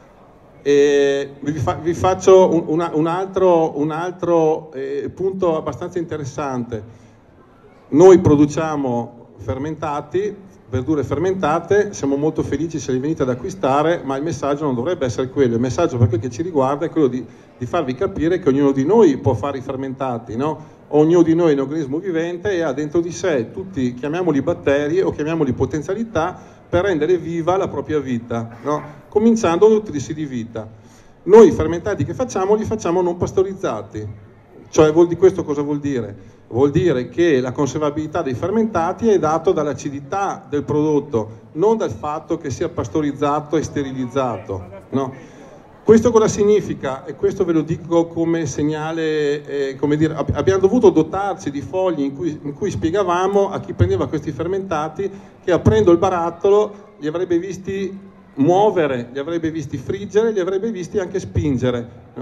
E vi faccio un altro punto abbastanza interessante. Noi produciamo fermentati, verdure fermentate, siamo molto felici se le venite ad acquistare, ma il messaggio non dovrebbe essere quello. Il messaggio per quel che ci riguarda è quello di farvi capire che ognuno di noi può fare i fermentati, no? Ognuno di noi è un organismo vivente e ha dentro di sé tutti, chiamiamoli batteri o chiamiamoli potenzialità, per rendere viva la propria vita, no? Cominciando a nutrirsi di vita. Noi i fermentati che facciamo li facciamo non pastorizzati. Cioè questo cosa vuol dire? Vuol dire che la conservabilità dei fermentati è data dall'acidità del prodotto, non dal fatto che sia pastorizzato e sterilizzato, no? Questo cosa significa? E questo ve lo dico come segnale, come dire, abbiamo dovuto dotarci di fogli in cui spiegavamo a chi prendeva questi fermentati che aprendo il barattolo li avrebbe visti muovere, li avrebbe visti friggere, li avrebbe visti anche spingere, no?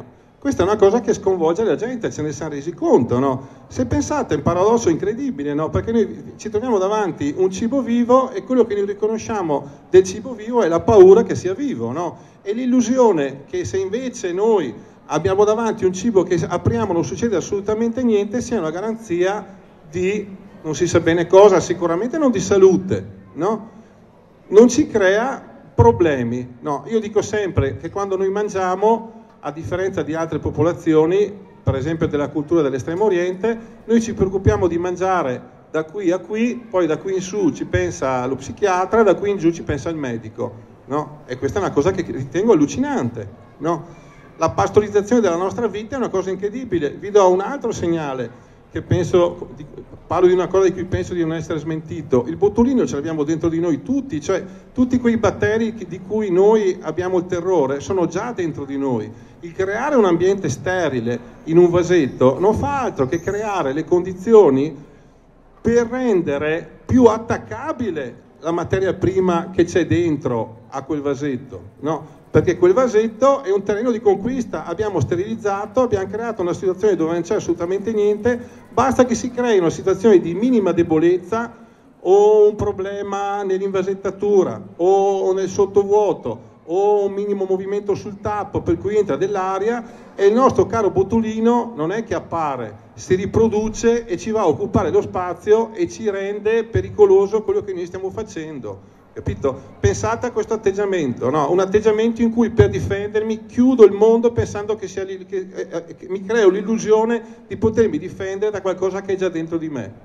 Questa è una cosa che sconvolge la gente, ce ne siamo resi conto, no? Se pensate è un paradosso incredibile, no? Perché noi ci troviamo davanti un cibo vivo e quello che noi riconosciamo del cibo vivo è la paura che sia vivo, no? E l'illusione che se invece noi abbiamo davanti un cibo che apriamo non succede assolutamente niente, sia una garanzia di non si sa bene cosa, sicuramente non di salute, no? Non ci crea problemi, no? Io dico sempre che quando noi mangiamo, a differenza di altre popolazioni, per esempio della cultura dell'Estremo Oriente, noi ci preoccupiamo di mangiare da qui a qui, poi da qui in su ci pensa lo psichiatra, da qui in giù ci pensa il medico, no? E questa è una cosa che ritengo allucinante, no? La pastorizzazione della nostra vita è una cosa incredibile. Vi do un altro segnale che parlo di una cosa di cui penso di non essere smentito. Il botulino ce l'abbiamo dentro di noi tutti, cioè tutti quei batteri di cui noi abbiamo il terrore sono già dentro di noi. Il creare un ambiente sterile in un vasetto non fa altro che creare le condizioni per rendere più attaccabile la materia prima che c'è dentro a quel vasetto, no? Perché quel vasetto è un terreno di conquista, abbiamo sterilizzato, abbiamo creato una situazione dove non c'è assolutamente niente, basta che si crei una situazione di minima debolezza o un problema nell'invasettatura o nel sottovuoto o un minimo movimento sul tappo per cui entra dell'aria e il nostro caro botulino non è che appare, si riproduce e ci va a occupare lo spazio e ci rende pericoloso quello che noi stiamo facendo. Capito? Pensate a questo atteggiamento, no? Un atteggiamento in cui per difendermi chiudo il mondo pensando che mi creo l'illusione di potermi difendere da qualcosa che è già dentro di me.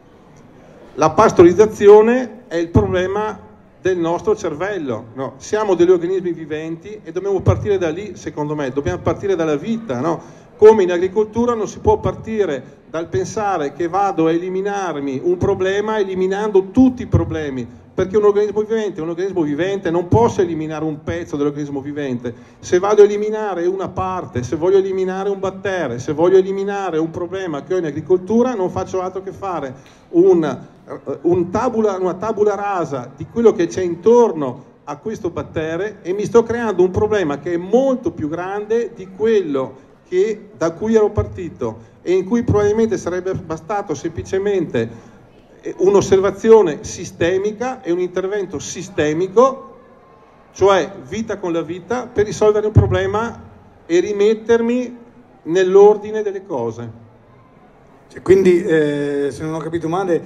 La pastorizzazione è il problema del nostro cervello, no? Siamo degli organismi viventi e dobbiamo partire da lì, secondo me, dobbiamo partire dalla vita, no? Come in agricoltura non si può partire dal pensare che vado a eliminarmi un problema eliminando tutti i problemi, perché un organismo vivente non posso eliminare un pezzo dell'organismo vivente. Se vado a eliminare una parte, se voglio eliminare un batterio, se voglio eliminare un problema che ho in agricoltura, non faccio altro che fare una tabula rasa di quello che c'è intorno a questo batterio e mi sto creando un problema che è molto più grande di quello da cui ero partito e in cui probabilmente sarebbe bastato semplicemente un'osservazione sistemica e un intervento sistemico, cioè vita con la vita, per risolvere un problema e rimettermi nell'ordine delle cose. Cioè, quindi, se non ho capito male,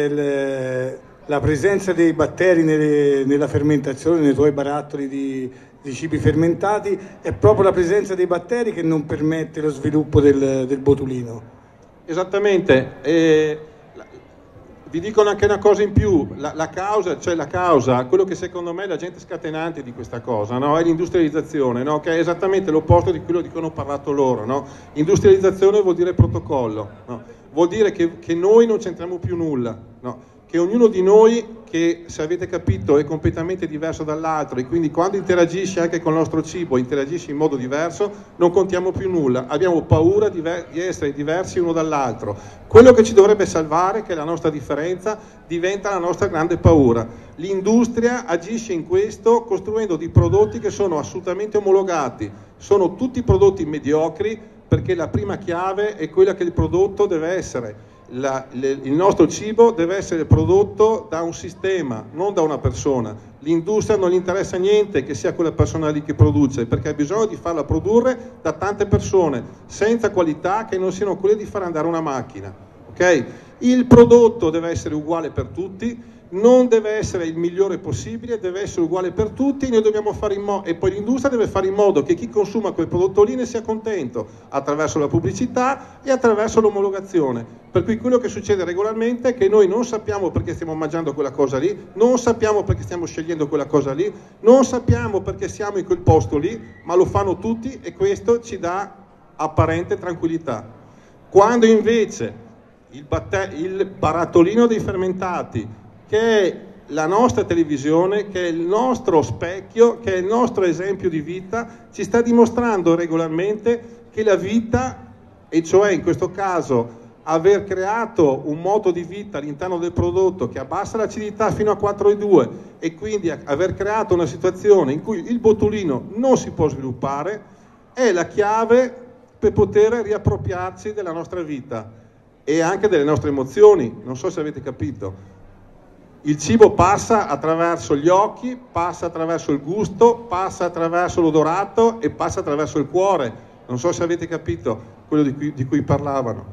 la presenza dei batteri nella fermentazione, nei tuoi barattoli di cibi fermentati, è proprio la presenza dei batteri che non permette lo sviluppo del botulino. Esattamente. Vi dicono anche una cosa in più, la causa, quello che secondo me è l'agente scatenante di questa cosa, no? È l'industrializzazione, no? Che è esattamente l'opposto di quello di cui hanno parlato loro, no? Industrializzazione vuol dire protocollo, no? Vuol dire che noi non c'entriamo più nulla, no? Che ognuno di noi, che se avete capito è completamente diverso dall'altro e quindi quando interagisce anche con il nostro cibo interagisce in modo diverso, non contiamo più nulla, abbiamo paura di essere diversi uno dall'altro. Quello che ci dovrebbe salvare, che è la nostra differenza, diventa la nostra grande paura. L'industria agisce in questo costruendo dei prodotti che sono assolutamente omologati, sono tutti prodotti mediocri perché la prima chiave è quella che il prodotto deve essere. Il nostro cibo deve essere prodotto da un sistema, non da una persona. L'industria non gli interessa niente che sia quella persona lì che produce, perché ha bisogno di farla produrre da tante persone, senza qualità che non siano quelle di far andare una macchina. Okay? Il prodotto deve essere uguale per tutti, non deve essere il migliore possibile, deve essere uguale per tutti, noi dobbiamo fare in modo, e poi l'industria deve fare in modo che chi consuma quel prodotto lì ne sia contento, attraverso la pubblicità e attraverso l'omologazione. Per cui quello che succede regolarmente è che noi non sappiamo perché stiamo mangiando quella cosa lì, non sappiamo perché stiamo scegliendo quella cosa lì, non sappiamo perché siamo in quel posto lì, ma lo fanno tutti e questo ci dà apparente tranquillità. Quando invece il barattolino dei fermentati, che è la nostra televisione, che è il nostro specchio, che è il nostro esempio di vita, ci sta dimostrando regolarmente che la vita, e cioè in questo caso aver creato un modo di vita all'interno del prodotto che abbassa l'acidità fino a 4,2 e quindi aver creato una situazione in cui il botulino non si può sviluppare, è la chiave per poter riappropriarci della nostra vita e anche delle nostre emozioni. Non so se avete capito. Il cibo passa attraverso gli occhi, passa attraverso il gusto, passa attraverso l'odorato e passa attraverso il cuore. Non so se avete capito quello di cui parlavano.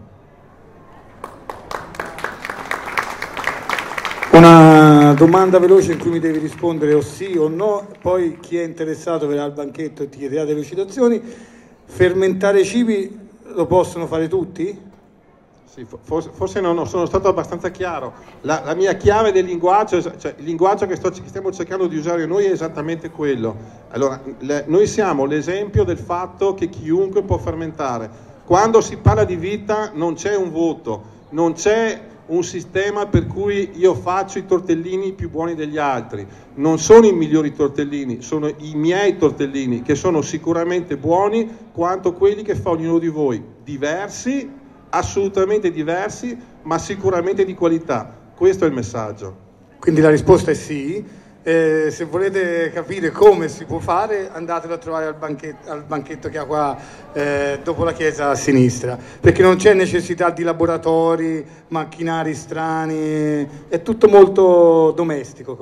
Una domanda veloce in cui mi devi rispondere o sì o no, poi chi è interessato verrà al banchetto e ti chiederà delucidazioni. Fermentare i cibi lo possono fare tutti? Sì, forse non sono stato abbastanza chiaro. La mia chiave del linguaggio, cioè il linguaggio che stiamo cercando di usare noi è esattamente quello. Allora, noi siamo l'esempio del fatto che chiunque può fermentare. Quando si parla di vita non c'è un voto, non c'è un sistema per cui io faccio i tortellini più buoni degli altri. Non sono i migliori tortellini, sono i miei tortellini, che sono sicuramente buoni quanto quelli che fa ognuno di voi. Diversi, assolutamente diversi, ma sicuramente di qualità. Questo è il messaggio. Quindi la risposta è sì. Se volete capire come si può fare, andatelo a trovare al banchetto che ha qua dopo la chiesa a sinistra, perché non c'è necessità di laboratori, macchinari strani, è tutto molto domestico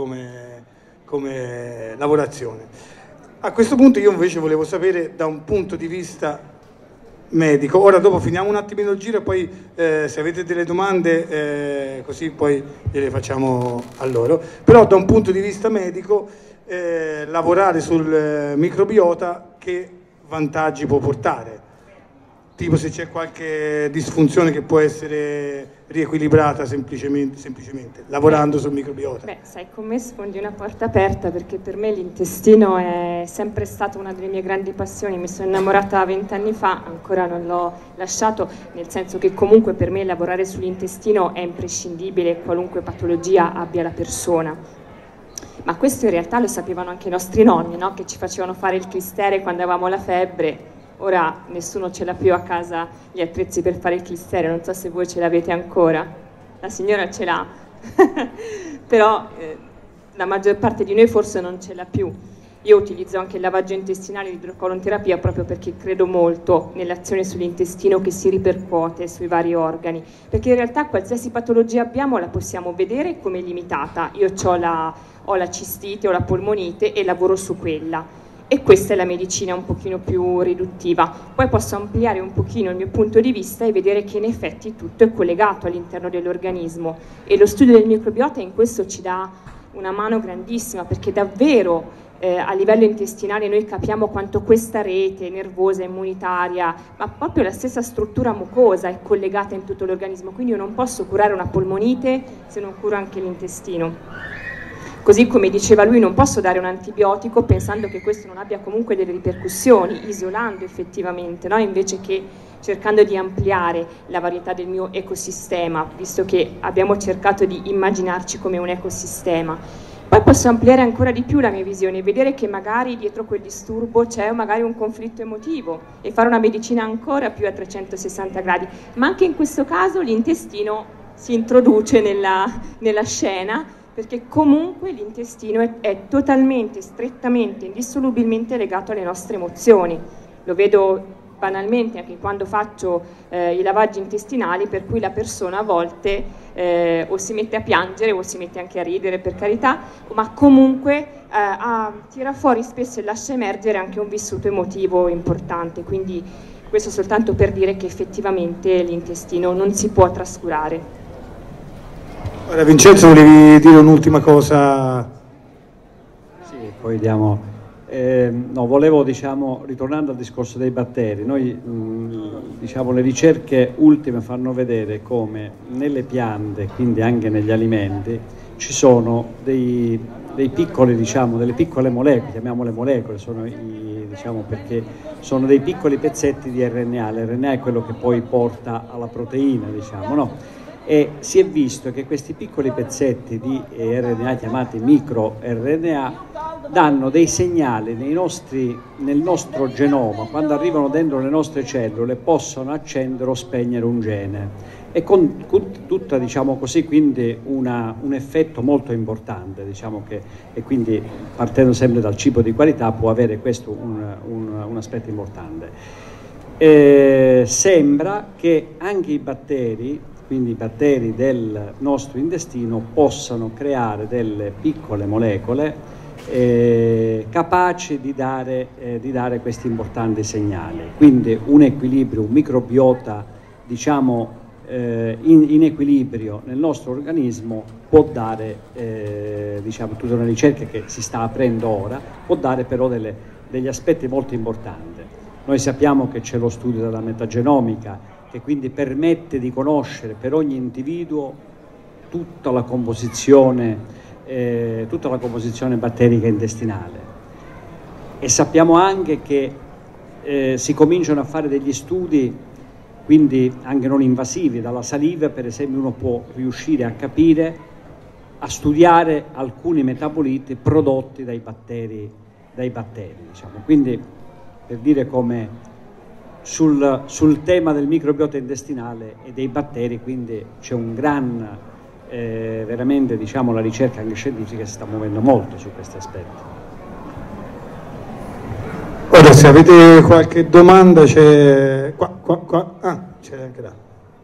come lavorazione. A questo punto io invece volevo sapere da un punto di vista medico. Ora dopo finiamo un attimino il giro e poi se avete delle domande così poi gliele facciamo a loro. Però da un punto di vista medico lavorare sul microbiota che vantaggi può portare? Tipo se c'è qualche disfunzione che può essere riequilibrata semplicemente lavorando sul microbiota. Beh, sai, con me sfondi una porta aperta, perché per me l'intestino è sempre stata una delle mie grandi passioni. Mi sono innamorata 20 anni fa, ancora non l'ho lasciato, nel senso che comunque per me lavorare sull'intestino è imprescindibile, qualunque patologia abbia la persona. Ma questo in realtà lo sapevano anche i nostri nonni, no? Che ci facevano fare il clistere quando avevamo la febbre. Ora nessuno ce l'ha più a casa gli attrezzi per fare il clistere, non so se voi ce l'avete ancora. La signora ce l'ha, però la maggior parte di noi forse non ce l'ha più. Io utilizzo anche il lavaggio intestinale di idrocolonterapia proprio perché credo molto nell'azione sull'intestino che si ripercuote sui vari organi, perché in realtà qualsiasi patologia abbiamo la possiamo vedere come limitata. Io ho la cistite, ho la polmonite e lavoro su quella. E questa è la medicina un pochino più riduttiva. Poi posso ampliare un pochino il mio punto di vista e vedere che in effetti tutto è collegato all'interno dell'organismo, e lo studio del microbiota in questo ci dà una mano grandissima, perché davvero a livello intestinale noi capiamo quanto questa rete nervosa, immunitaria, ma proprio la stessa struttura mucosa è collegata in tutto l'organismo. Quindi io non posso curare una polmonite se non curo anche l'intestino. Così come diceva lui, non posso dare un antibiotico pensando che questo non abbia comunque delle ripercussioni, isolando effettivamente, no? Invece che cercando di ampliare la varietà del mio ecosistema, visto che abbiamo cercato di immaginarci come un ecosistema. Poi posso ampliare ancora di più la mia visione e vedere che magari dietro quel disturbo c'è magari un conflitto emotivo e fare una medicina ancora più a 360 gradi. Ma anche in questo caso l'intestino si introduce nella scena, perché comunque l'intestino è totalmente, strettamente, indissolubilmente legato alle nostre emozioni. Lo vedo banalmente anche quando faccio i lavaggi intestinali, per cui la persona a volte o si mette a piangere o si mette anche a ridere, per carità, ma comunque tira fuori spesso e lascia emergere anche un vissuto emotivo importante. Quindi questo soltanto per dire che effettivamente l'intestino non si può trascurare. Ora Vincenzo, volevi dire un'ultima cosa? Sì, poi diamo... no, volevo, ritornando al discorso dei batteri, noi le ricerche ultime fanno vedere come nelle piante, quindi anche negli alimenti, ci sono delle piccole molecole, chiamiamole molecole, perché sono dei piccoli pezzetti di RNA. L'RNA è quello che poi porta alla proteina, no? E si è visto che questi piccoli pezzetti di RNA, chiamati microRNA, danno dei segnali nel nostro genoma. Quando arrivano dentro le nostre cellule possono accendere o spegnere un gene, e con tutta, quindi un effetto molto importante, e quindi partendo sempre dal cibo di qualità può avere questo un aspetto importante. sembra che anche i batteri, quindi i batteri del nostro intestino, possano creare delle piccole molecole capaci di dare questi importanti segnali. Quindi un equilibrio, un microbiota, diciamo, in equilibrio nel nostro organismo può dare, diciamo, tutta una ricerca che si sta aprendo ora, può dare però degli aspetti molto importanti. Noi sappiamo che c'è lo studio della metagenomica, che quindi permette di conoscere per ogni individuo tutta la composizione batterica intestinale, e sappiamo anche che si cominciano a fare degli studi, quindi anche non invasivi. Dalla saliva, per esempio, uno può riuscire a capire, a studiare alcuni metaboliti prodotti dai batteri, diciamo. Quindi, per dire come sul tema del microbiota intestinale e dei batteri, quindi c'è un gran veramente, diciamo, la ricerca anche scientifica si sta muovendo molto su questi aspetti. Ora, se avete qualche domanda, c'è qua. Ah, c'è anche là.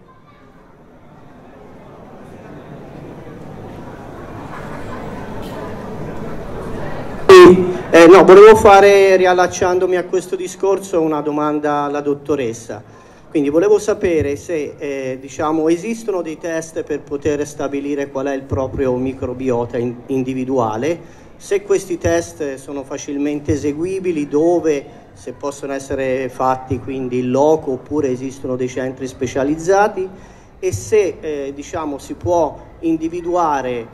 No, volevo fare, riallacciandomi a questo discorso, una domanda alla dottoressa. Quindi volevo sapere se diciamo, esistono dei test per poter stabilire qual è il proprio microbiota individuale, se questi test sono facilmente eseguibili, dove, se possono essere fatti quindi in loco oppure esistono dei centri specializzati, e se diciamo, si può individuare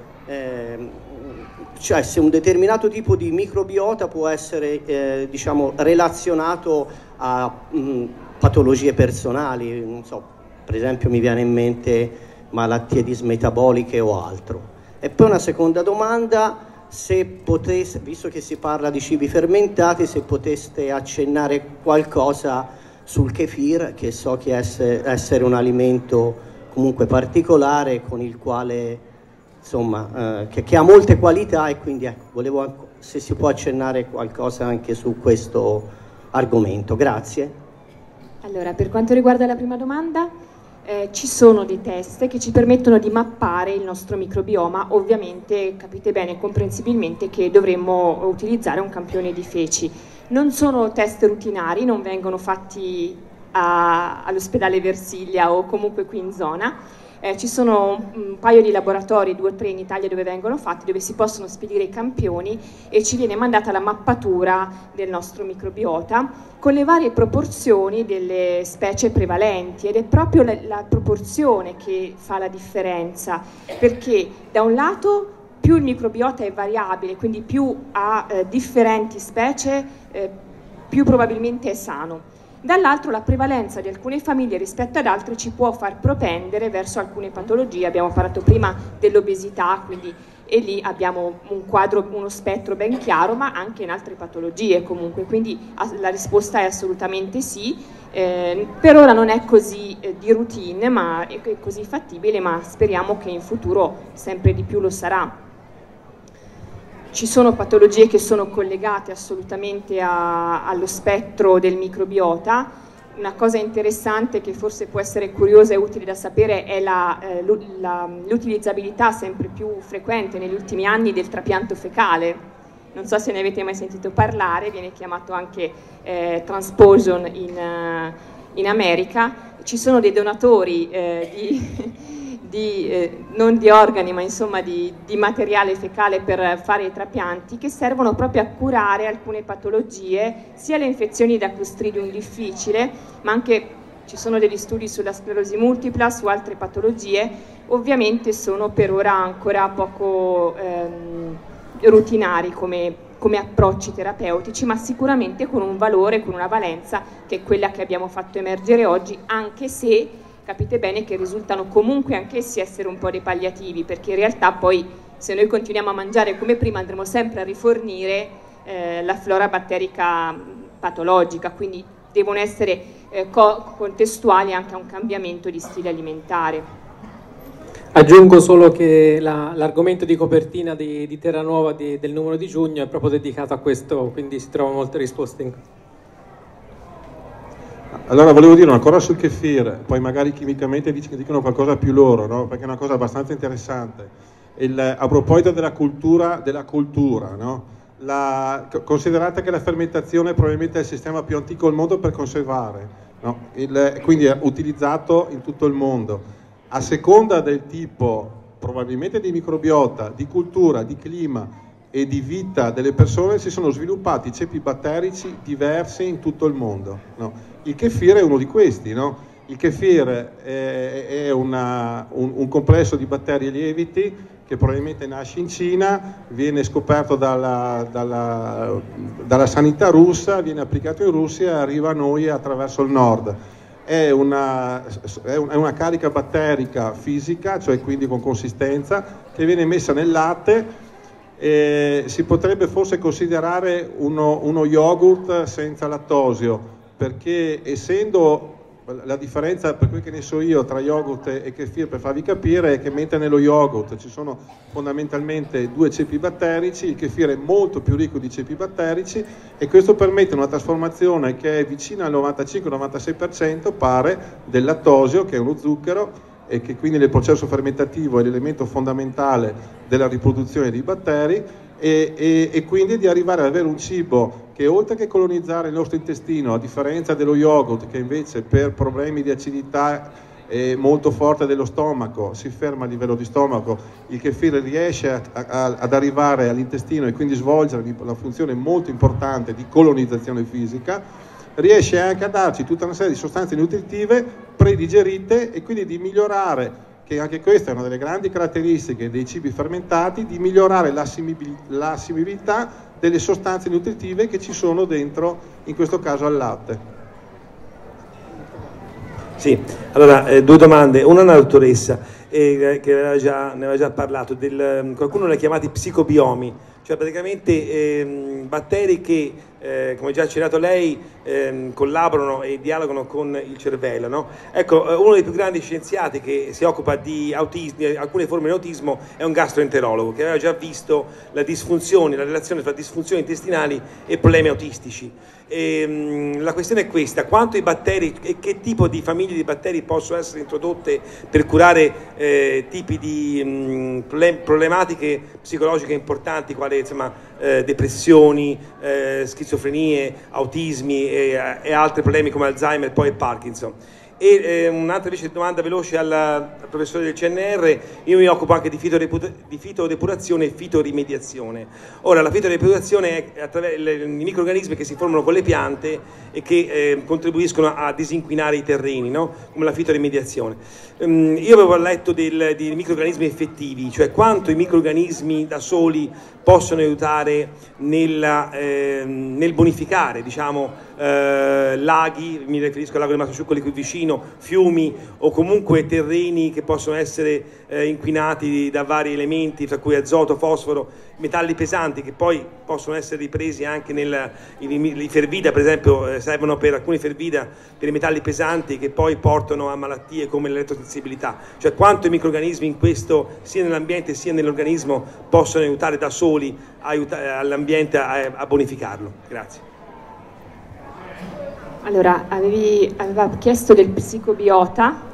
cioè se un determinato tipo di microbiota può essere diciamo, relazionato a patologie personali, non so, per esempio mi viene in mente malattie dismetaboliche o altro. E poi una seconda domanda, se poteste, visto che si parla di cibi fermentati, se poteste accennare qualcosa sul kefir, che so che essere un alimento comunque particolare, con il quale insomma che ha molte qualità, e quindi ecco, volevo se si può accennare qualcosa anche su questo argomento. Grazie. Allora, per quanto riguarda la prima domanda, ci sono dei test che ci permettono di mappare il nostro microbioma. Ovviamente capite bene e comprensibilmente che dovremmo utilizzare un campione di feci. Non sono test rutinari, non vengono fatti all'ospedale Versilia o comunque qui in zona. Ci sono un paio di laboratori, 2 o 3 in Italia, dove vengono fatti, dove si possono spedire i campioni e ci viene mandata la mappatura del nostro microbiota con le varie proporzioni delle specie prevalenti, ed è proprio la proporzione che fa la differenza, perché da un lato più il microbiota è variabile, quindi più ha differenti specie, più probabilmente è sano. Dall'altro la prevalenza di alcune famiglie rispetto ad altre ci può far propendere verso alcune patologie. Abbiamo parlato prima dell'obesità, quindi, e lì abbiamo un quadro, uno spettro ben chiaro, ma anche in altre patologie comunque, quindi la risposta è assolutamente sì. Per ora non è così di routine, ma è così fattibile, ma speriamo che in futuro sempre di più lo sarà. Ci sono patologie che sono collegate assolutamente allo spettro del microbiota. Una cosa interessante che forse può essere curiosa e utile da sapere è l'utilizzabilità sempre più frequente negli ultimi anni del trapianto fecale. Non so se ne avete mai sentito parlare, viene chiamato anche transfusion in America. Ci sono dei donatori non di organi, ma insomma di materiale fecale per fare i trapianti, che servono proprio a curare alcune patologie, sia le infezioni da Clostridium difficile, ma anche ci sono degli studi sulla sclerosi multipla, su altre patologie. Ovviamente sono per ora ancora poco rutinari come approcci terapeutici, ma sicuramente con un valore, con una valenza che è quella che abbiamo fatto emergere oggi, anche se capite bene che risultano comunque anch'essi essere un po' dei palliativi, perché in realtà poi se noi continuiamo a mangiare come prima andremo sempre a rifornire la flora batterica patologica, quindi devono essere contestuali anche a un cambiamento di stile alimentare. Aggiungo solo che l'argomento di copertina di Terranova del numero di giugno è proprio dedicato a questo, quindi si trovano molte risposte Allora volevo dire ancora sul kefir, poi magari chimicamente dicono qualcosa più loro, no? Perché è una cosa abbastanza interessante. A proposito della cultura, no? Considerate che la fermentazione probabilmente è il sistema più antico al mondo per conservare, no? Quindi è utilizzato in tutto il mondo. A seconda del tipo, probabilmente di microbiota, di cultura, di clima e di vita delle persone, si sono sviluppati ceppi batterici diversi in tutto il mondo, no? Il kefir è uno di questi, no? Il kefir è un complesso di batteri lieviti che probabilmente nasce in Cina, viene scoperto dalla sanità russa, viene applicato in Russia e arriva a noi attraverso il nord. È una carica batterica fisica, cioè quindi con consistenza, che viene messa nel latte. Si potrebbe forse considerare uno yogurt senza lattosio, perché essendo la differenza, per quel che ne so io, tra yogurt e kefir, per farvi capire, è che mentre nello yogurt ci sono fondamentalmente 2 ceppi batterici, il kefir è molto più ricco di ceppi batterici e questo permette una trasformazione che è vicina al 95-96% pare del lattosio, che è uno zucchero, e che quindi nel processo fermentativo è l'elemento fondamentale della riproduzione dei batteri, e quindi di arrivare ad avere un cibo che, oltre che colonizzare il nostro intestino, a differenza dello yogurt che invece per problemi di acidità molto forte dello stomaco si ferma a livello di stomaco, il kefir riesce ad arrivare all'intestino e quindi svolgere una funzione molto importante di colonizzazione fisica, riesce anche a darci tutta una serie di sostanze nutritive predigerite e quindi di migliorare, che anche questa è una delle grandi caratteristiche dei cibi fermentati, di migliorare l'assimilabilità delle sostanze nutritive che ci sono dentro, in questo caso al latte. Sì, allora 2 domande, una dottoressa che ne aveva già parlato, qualcuno li ha chiamati psicobiomi, cioè praticamente batteri che, come già ha accennato lei, collaborano e dialogano con il cervello, no? Ecco, uno dei più grandi scienziati che si occupa di alcune forme di autismo è un gastroenterologo che aveva già visto la relazione tra disfunzioni intestinali e problemi autistici. La questione è questa: quanto i batteri e che tipo di famiglie di batteri possono essere introdotte per curare tipi di problematiche psicologiche importanti, quali depressioni, schizofrenie, autismi e altri problemi come Alzheimer poi Parkinson. E un'altra invece domanda veloce al professore del CNR: io mi occupo anche di fitodepurazione e fitorimediazione. Ora, la fitorimediazione è attraverso i microrganismi che si formano con le piante e che contribuiscono a disinquinare i terreni, no? Come la fitorimediazione. Io avevo letto di microrganismi effettivi, cioè quanto i microrganismi da soli possono aiutare nel bonificare, diciamo, laghi, mi riferisco al lago di Massaciuccoli qui vicino, fiumi o comunque terreni che possono essere inquinati da vari elementi, tra cui azoto, fosforo, metalli pesanti che poi possono essere ripresi anche i fervida, per esempio, servono per alcuni fervida per i metalli pesanti che poi portano a malattie come l'elettrosensibilità. Cioè quanto i microrganismi in questo, sia nell'ambiente sia nell'organismo, possono aiutare da soli all'ambiente a bonificarlo. Grazie. Allora, aveva chiesto del psicobiota,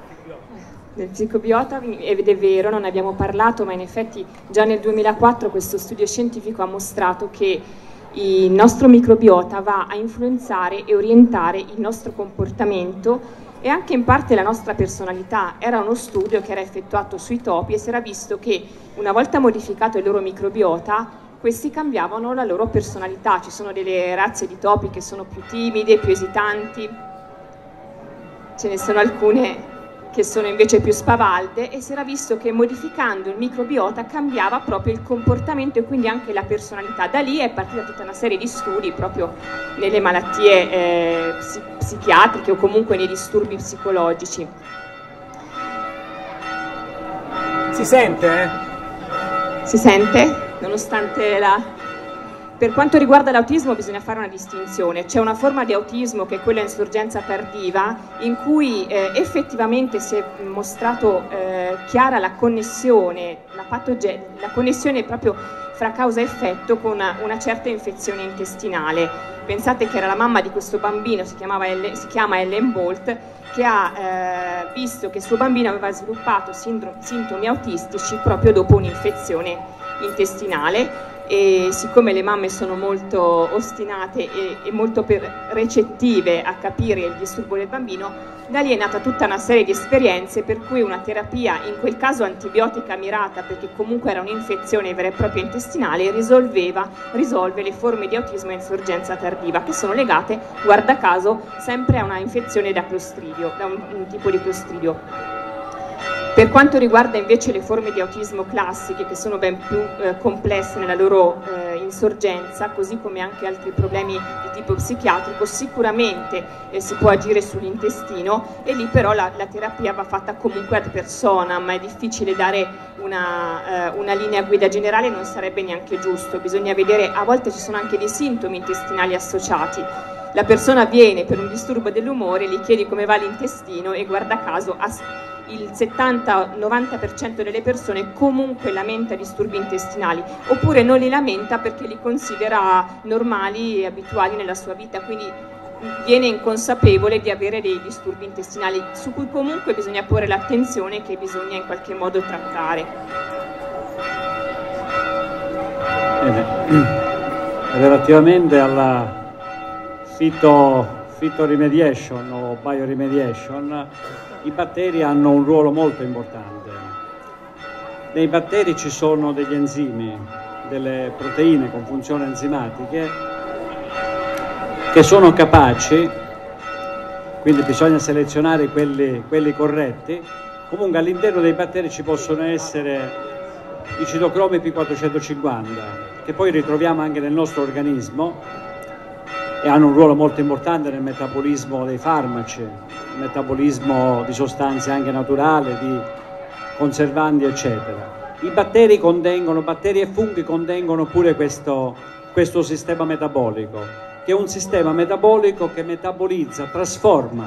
ed è vero, non ne abbiamo parlato, ma in effetti già nel 2004 questo studio scientifico ha mostrato che il nostro microbiota va a influenzare e orientare il nostro comportamento e anche in parte la nostra personalità. Era uno studio che era effettuato sui topi e si era visto che una volta modificato il loro microbiota, questi cambiavano la loro personalità. Ci sono delle razze di topi che sono più timide, più esitanti, ce ne sono alcune che sono invece più spavalde, e si era visto che modificando il microbiota cambiava proprio il comportamento e quindi anche la personalità. Da lì è partita tutta una serie di studi proprio nelle malattie psichiatriche o comunque nei disturbi psicologici. Si sente? Si sente? Nonostante la... Per quanto riguarda l'autismo bisogna fare una distinzione. C'è una forma di autismo che è quella insorgenza tardiva, in cui effettivamente si è mostrato chiara la connessione, la la connessione proprio fra causa e effetto con una certa infezione intestinale. Pensate che era la mamma di questo bambino, si chiama Ellen Bolt, che ha visto che il suo bambino aveva sviluppato sintomi autistici proprio dopo un'infezione intestinale, e siccome le mamme sono molto ostinate e molto recettive a capire il disturbo del bambino, da lì è nata tutta una serie di esperienze per cui una terapia, in quel caso antibiotica mirata, perché comunque era un'infezione vera e propria intestinale, risolve le forme di autismo a insorgenza tardiva, che sono legate, guarda caso, sempre a una infezione da Clostridio, da un tipo di Clostridio. Per quanto riguarda invece le forme di autismo classiche, che sono ben più complesse nella loro insorgenza, così come anche altri problemi di tipo psichiatrico, sicuramente si può agire sull'intestino, e lì però la terapia va fatta comunque ad personam, ma è difficile dare una linea guida generale, non sarebbe neanche giusto, bisogna vedere, a volte ci sono anche dei sintomi intestinali associati. La persona viene per un disturbo dell'umore, gli chiedi come va l'intestino e guarda caso il 70-90% delle persone comunque lamenta disturbi intestinali, oppure non li lamenta perché li considera normali e abituali nella sua vita, quindi viene inconsapevole di avere dei disturbi intestinali su cui comunque bisogna porre l'attenzione, che bisogna in qualche modo trattare. Bene. Relativamente alla phytoremediation o bioremediation, i batteri hanno un ruolo molto importante. Nei batteri ci sono degli enzimi, delle proteine con funzioni enzimatiche che sono capaci, quindi bisogna selezionare quelli corretti. Comunque all'interno dei batteri ci possono essere i citocromi P450, che poi ritroviamo anche nel nostro organismo e hanno un ruolo molto importante nel metabolismo dei farmaci, il metabolismo di sostanze anche naturali, di conservanti eccetera. I batteri e funghi contengono pure questo sistema metabolico, che è un sistema metabolico che metabolizza, trasforma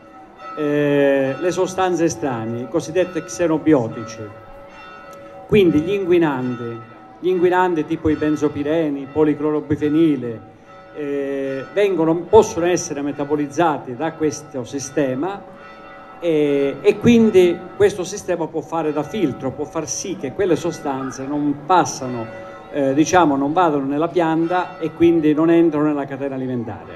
le sostanze estranee, i cosiddetti xenobiotici. Quindi gli inquinanti tipo i benzopireni, il policlorbifenile, possono essere metabolizzati da questo sistema e quindi questo sistema può fare da filtro, può far sì che quelle sostanze non passano, non vadano nella pianta e quindi non entrano nella catena alimentare.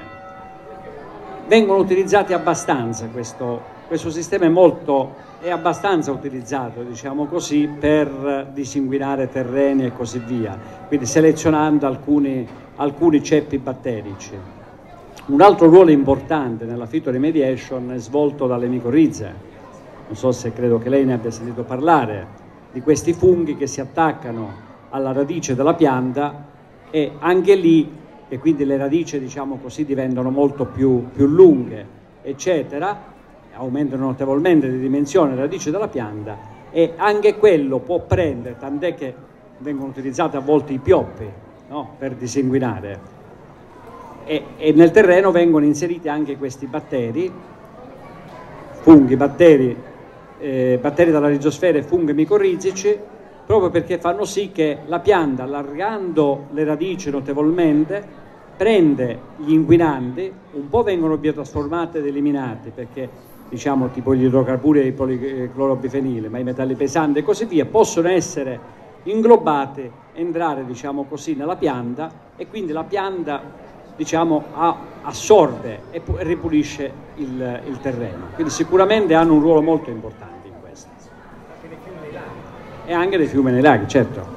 Vengono utilizzati abbastanza, questo sistema è abbastanza utilizzato, diciamo così, per disinquinare terreni e così via, quindi selezionando alcuni ceppi batterici. Un altro ruolo importante nella phytoremediation è svolto dalle micorrize. Non so se credo che lei ne abbia sentito parlare, di questi funghi che si attaccano alla radice della pianta e anche lì, e quindi le radici, diciamo così, diventano molto più lunghe, eccetera, aumentano notevolmente di dimensione le radici della pianta, e anche quello può prendere, tant'è che vengono utilizzati a volte i pioppi, no? Per disinquinare, e nel terreno vengono inseriti anche questi batteri, funghi, batteri dalla rizosfera e funghi micorrizici, proprio perché fanno sì che la pianta, allargando le radici notevolmente, prende gli inquinanti, un po' vengono biotrasformati ed eliminati, perché diciamo tipo gli idrocarburi e il policlorbifenile, ma i metalli pesanti e così via possono essere inglobati, entrare, diciamo così, nella pianta, e quindi la pianta, diciamo, assorbe e ripulisce il terreno. Quindi sicuramente hanno un ruolo molto importante in questo. E anche dei fiumi nei laghi, certo.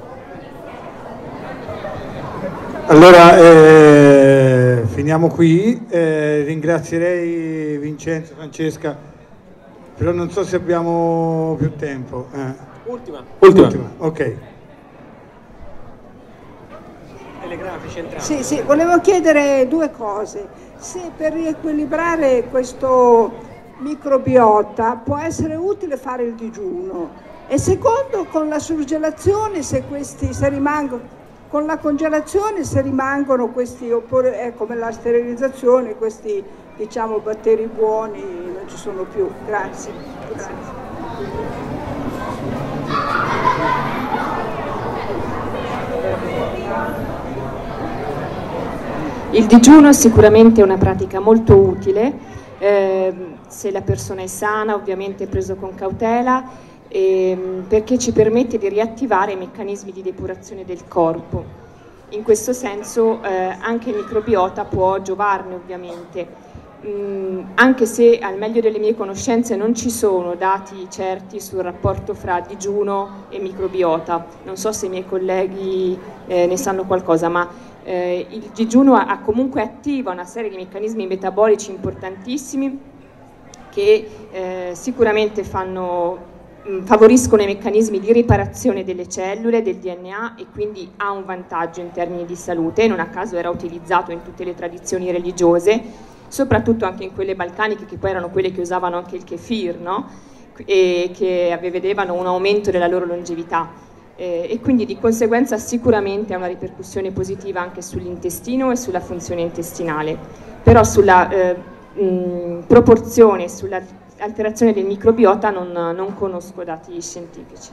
Allora, finiamo qui. Ringrazierei Vincenzo, Francesca, però non so se abbiamo più tempo. Ultima. Ok. Sì, volevo chiedere due cose. Se per riequilibrare questo microbiota può essere utile fare il digiuno, e secondo, con la surgelazione, con la congelazione se rimangono questi, oppure come la sterilizzazione, questi, diciamo, batteri buoni non ci sono più. Grazie. Il digiuno è sicuramente una pratica molto utile, se la persona è sana, ovviamente preso con cautela, perché ci permette di riattivare i meccanismi di depurazione del corpo. In questo senso anche il microbiota può giovarne, ovviamente. Anche se al meglio delle mie conoscenze non ci sono dati certi sul rapporto fra digiuno e microbiota, non so se i miei colleghi ne sanno qualcosa, ma il digiuno comunque attiva una serie di meccanismi metabolici importantissimi che sicuramente favoriscono i meccanismi di riparazione delle cellule, del DNA, e quindi ha un vantaggio in termini di salute. Non a caso era utilizzato in tutte le tradizioni religiose, soprattutto anche in quelle balcaniche, che poi erano quelle che usavano anche il kefir, no? E che vedevano un aumento della loro longevità, e quindi di conseguenza sicuramente ha una ripercussione positiva anche sull'intestino e sulla funzione intestinale. Però sulla proporzione, sull'alterazione del microbiota non conosco dati scientifici.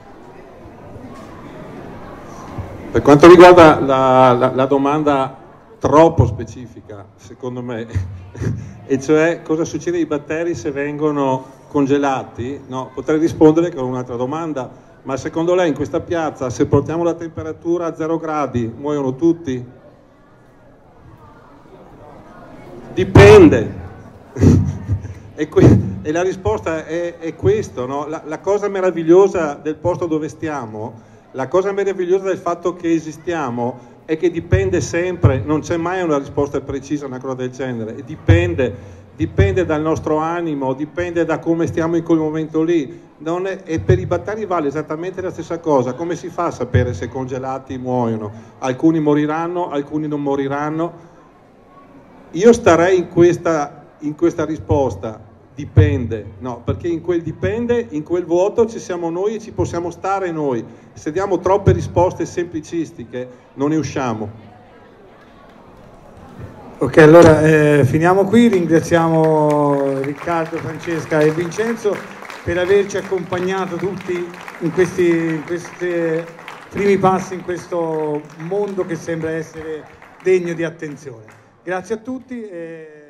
Per quanto riguarda la domanda troppo specifica, secondo me, e cioè cosa succede ai batteri se vengono congelati, no, potrei rispondere con un'altra domanda: ma secondo lei in questa piazza, se portiamo la temperatura a 0 gradi, muoiono tutti? Dipende. E la risposta è questo, no? La cosa meravigliosa del posto dove stiamo, la cosa meravigliosa del fatto che esistiamo, è che dipende sempre, non c'è mai una risposta precisa a una cosa del genere, dipende dal nostro animo, dipende da come stiamo in quel momento lì. E per i batteri vale esattamente la stessa cosa. Come si fa a sapere se congelati muoiono? Alcuni moriranno, alcuni non moriranno. Io starei in questa risposta, dipende, no, perché in quel dipende, in quel vuoto ci siamo noi e ci possiamo stare noi. Se diamo troppe risposte semplicistiche non ne usciamo. Ok, allora finiamo qui, ringraziamo Riccardo, Francesca e Vincenzo per averci accompagnato tutti in questi primi passi in questo mondo che sembra essere degno di attenzione. Grazie a tutti.